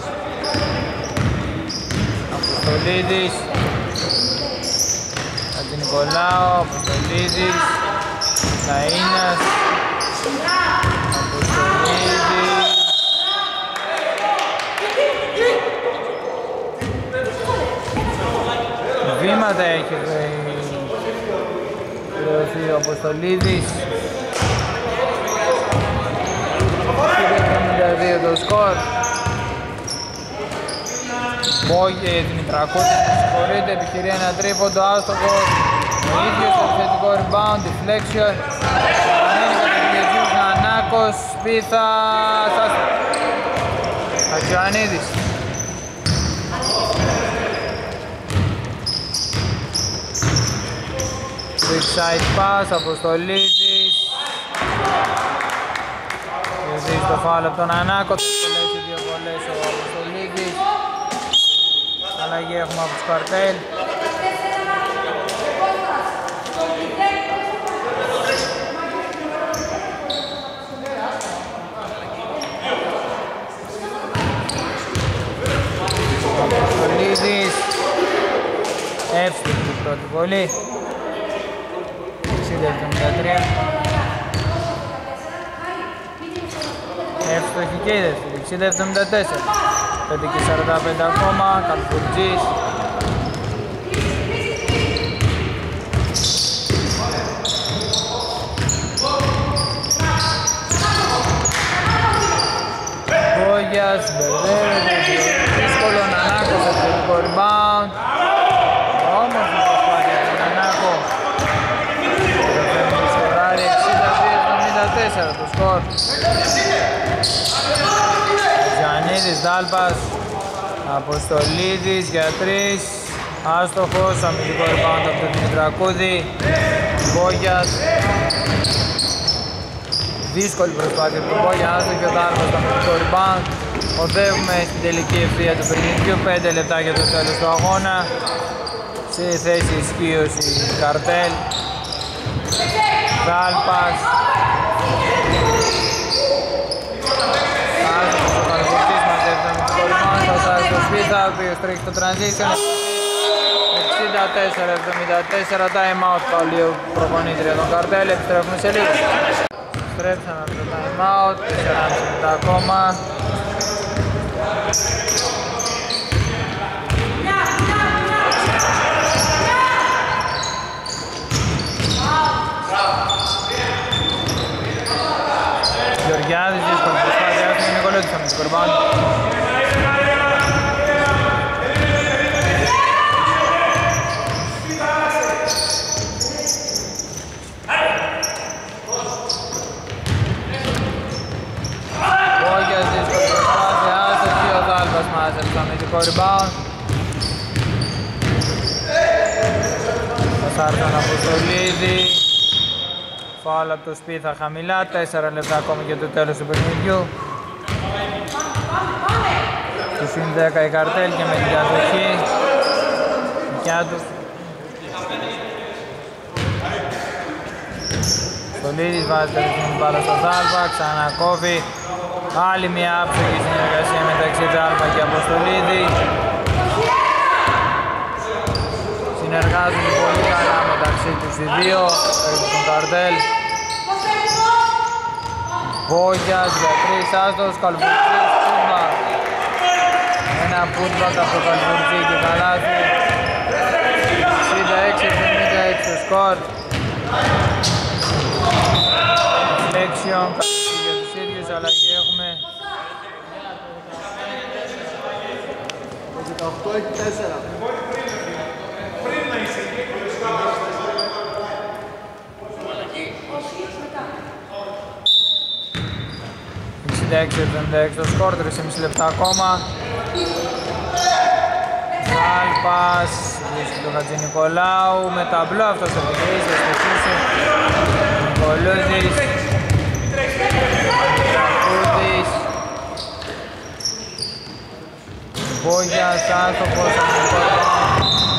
Αποστολίδης, Χατζηνικολάου, Αποστολίδης, Καΐνας, Αποστολίδης. Βήματα έχει βρεωθεί ο Αποστολίδης. εβδομήντα δύο το σκορ. Μπόγε Δημητρακούτη, συγχωρείτε, επιχειρεί ένα τρίποντο, άστοχο. Ο ίδιος το επιθετικό rebound, deflection. Ανένει κατευθυντής Νανάκος, Σπίθας, Χατζιωαννίδης. Quick side pass, Αποστολίδης. Κερδίζει το φάουλ από τον Ανάκο, θα τελέσει δύο βολές ο Αποστολίδης. Αλλαγή έχουμε από τους Καρτέλ. Αποστολίδης. Εύστοχη η πρώτη βολή. εξήντα εβδομήντα τρία. Εύστοχη και η δεύτερη, εξήντα εβδομήντα τέσσερα. πέντε και σαράντα πέντε ακόμα, Καλφουρτζής. Μπόγιας, μπερδεύεται, δύσκολο Νανάκος, επιθετικό rebound. Όμως η προσπάθεια του Νανάκο. Προφέρνει σκοράρει εξήντα δύο εβδομήντα τέσσερα το σκορ. Γιαννίδης, Δάλπας, Αποστολίδης για τρεις, άστοχος, αμυντικό rebound από τον Δημητρακούδη. Μπόγιας, δύσκολη προσπάθεια του Μπόγια, άστοχη ο Δάλπας στο αμυντικό rebound. Οδεύουμε στην τελική ευθεία του παιχνιδιού, πέντε λεπτά για το τέλος του αγώνα. Σε θέση ισχύως η Καρτέλ. Δάλπας, άστοχος ο Καλφουρτής, μαζεύει το αμυντικό rebound, θα φτάσει στο Σπίθα, ο οποίος τρέχει στο transition. εξήντα τέσσερα εβδομήντα τέσσερα, time out πάλι ο προπονήτρια των Καρτέλ, επιστρέφουμε σε λίγο. Επιστρέψαμε από το time out, τέσσερα και μισό λεπτά ακόμα. Γεωργιάδης, δύσκολη προσπάθεια, έχουμε Νικολέτης με το κορμπάνι. Μπόγιας, δύσκολη προσπάθεια, άστοχη, ο Δάλπας μάζεψε το αμυντικό rebound. Πασάρτον Αποστολίδη. Φάουλ από το Σπίθα χαμηλά, τέσσερα λεπτά ακόμη για το τέλος του παιχνιδιού. Του συν δέκα η Καρτέλ και με την διαδοχή δικιά τους. Στολίδης βάζει το ρυθμό μπάλα στο Δάλπα, ξανακόβει. Άλλη μια άψογη συνεργασία μεταξύ Δάλπα και Αποστολίδη. Συνεργάζονται πολύ καλά μεταξύ τους οι δύο, τον Καρτέλ. Μπόγιας για τρεις, άστος, Καλφουρτζής, πούτμπακ. Ένα πούτμπακ από το Καλφουρτζή και καλάθι. εξήντα έξι εβδομήντα έξι το σκορ. Reflection, καλή για τους ίδιους, αλλαγή έχουμε. Το δεκαοκτώ έχει τέσσερα. εξήντα έξι εβδομήντα έξι το σκορ, τρία και μισό λεπτά ακόμα. Δάλπας, βρίσκει τον Χατζηνικολάου με ταμπλό, αυτός το πηγαίνει, θα στοχίσει. Νικολούδης, Τρακούδης, Μπόγιας, άστοχος, αμυντικό rebound.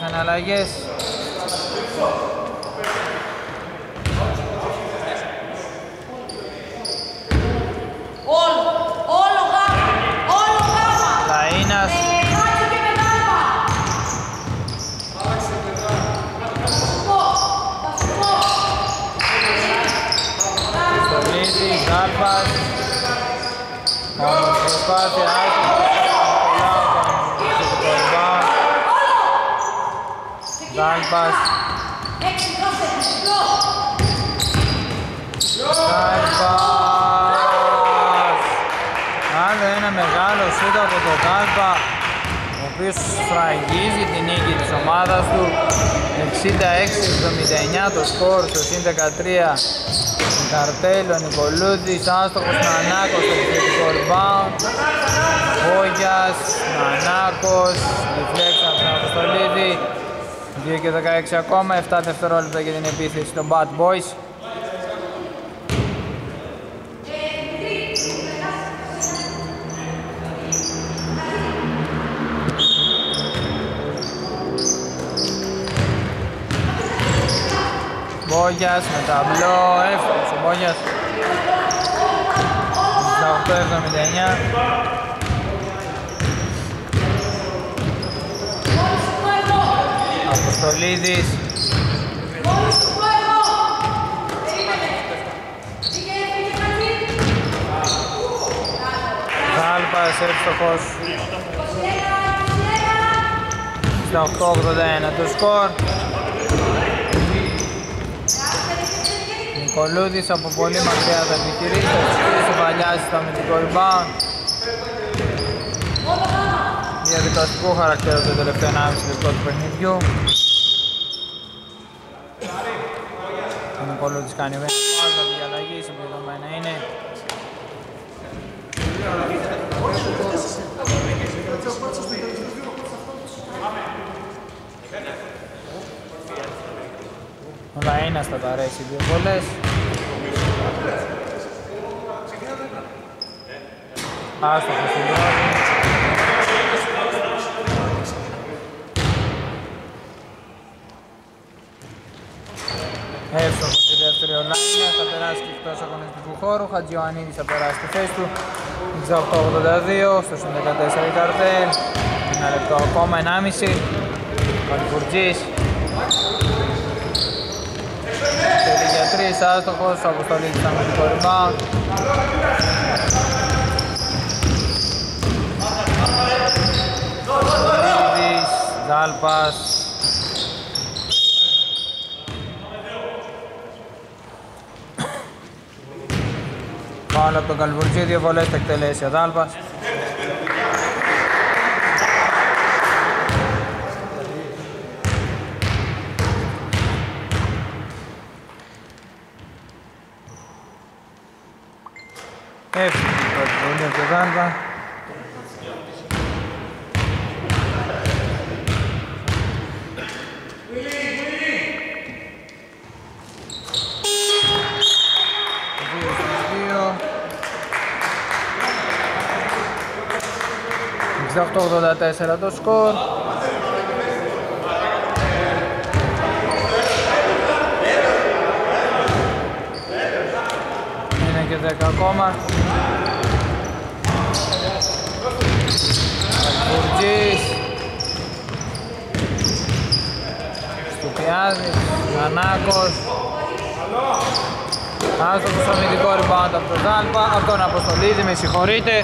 υπάρξαν αλλαγές. Όλο, όλο γάμα, όλο γάμα. Λαΐνας. Χάτσι και με γάμα. Θα σου πω, θα σου πω. Στολίδης, Ζάλπας. Όμως προσπάθεια Ζάλπας. Έξι, δώσε, διπλό. Ζάλπας. Άλλο ένα μεγάλο σούτ από τον Ζάλπα, ο οποίος σφραγίζει την νίκη της ομάδας του. εξήντα έξι εβδομήντα εννιά το σκορ στο συν δεκατρία. Καρτέλ, ο Νικολούδης, άστοχος Νανάκος στο επιθετικό rebound. Βόγιας, Νανάκος, deflection από τον Αποστολίδη. δύο και δεκαέξι ακόμα, επτά δευτερόλεπτα για την επίθεση των Bad Boys. Μπόγιας με ταμπλό, εύκολος ο Μπόγιας. εξήντα οκτώ εβδομήντα εννιά. Αποστολίδης. Ζάλπας εύστοχος. εξήντα οκτώ ογδόντα ένα το σκορ. Νικολούδης από πολύ μακριά θα επιχειρήσει, θα επιχειρήσει Βαλιάζει στο αμυντικό rebound. Διαδικαστικού χαρακτήρα το τελευταίο ενάμιση λεπτό του παιχνιδιού. Ο Νικολούδης κάνει ένα φάουλ, θα βγει αλλαγή, συμπληρωμένα είναι. Ο Λαΐνας θα παρέσει δύο βολές. Άστοχος στην πρώτη. Εύστοχος στη δεύτερη ο Λάινας, θα περάσει και εκτός αγωνιστικού χώρου. Χατζιωαννίδης θα περάσει στη θέση του. εξήντα οκτώ ογδόντα δύο, στο συν δεκατέσσερα η Καρτέλ. Ένα λεπτό ακόμα, ενάμιση. Καλυφουρτζής. Θέλει για τρεις, άστοχος, ο Αποστολίδης θα με το rebound. Αποστολίδης, Ζάλπας. Πάνω από τον Καλβουρτζή, δύο βολές θα εκτελέσει ο Ζάλπας. Εύστοχη η πρώτη βολή από τον Ζάλπα. εξήντα οκτώ ογδόντα τέσσερα το σκορ. Είναι και δέκα ακόμα. Αλβουρτζής. Στουπιάδης, Νανάκος. Άστοχος αμυντικό rebound από τον Ζάλπα, από τον Αποστολίδη, με συγχωρείτε.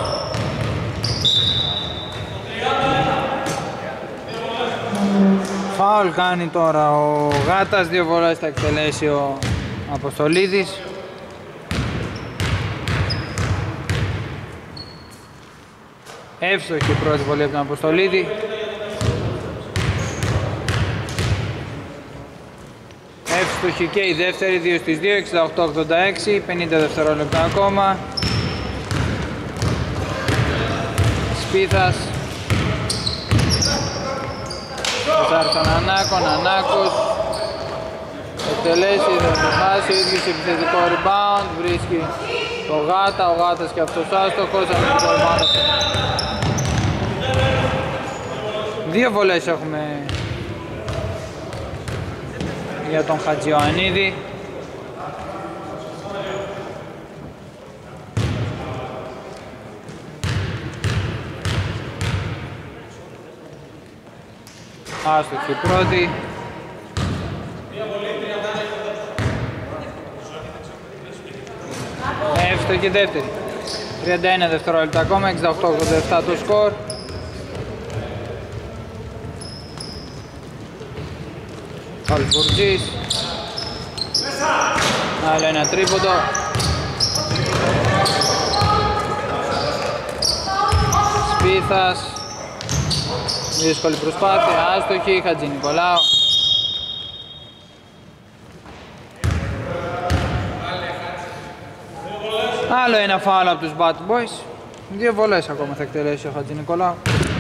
Φάουλ κάνει τώρα ο Γάτας, δύο βολές θα εκτελέσει ο Αποστολίδης. Εύστοχη η πρώτη βολή από τον Αποστολίδη. Εύστοχη και η δεύτερη, δύο στις δύο, εξήντα οκτώ ογδόντα έξι, πενήντα δευτερόλεπτα ακόμα. Σπίθας. Πασάρει τον Νανάκο, Νανάκος. Εκτελέσει, θα το χάσει, ο ίδιος επιθετικό rebound, βρίσκει το Γάτα, ο Γάτας και αυτός άστοχος, αμυντικό rebound. Δύο βολές έχουμε για τον Χατζιωαννίδη. Άστοχη πρώτη. Εύστοχη δεύτερη. τριάντα ένα δευτερόλεπτα ακόμα, εξήντα οκτώ ογδόντα επτά το σκορ. Καλβουρτζής. Άλλο ένα τρίποντο. Σπίθας. Δύσκολη προσπάθεια, άστοχη, Χατζηνικολάου. Άλλο ένα φάουλ από τους Bad Boys. Δύο βολές ακόμα θα εκτελέσει ο Χατζηνικολάου.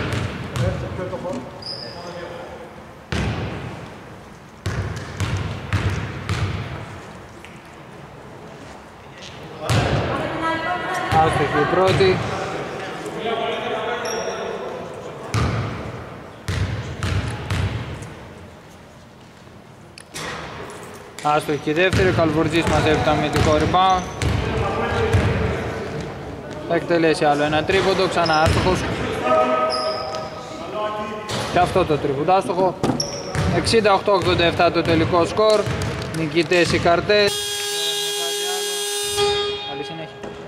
Άστοχη η πρώτη. Άστοχη η δεύτερη, ο Καλβουρτζής μαζεύει το αμυντικό rebound. Θα εκτελέσει άλλο ένα τρίποντο, ξανά άστοχος. Και αυτό το τρίποντο άστοχο. εξήντα οκτώ ογδόντα επτά το τελικό σκορ. Νικητές οι Καρτές. Καλή συνέχεια.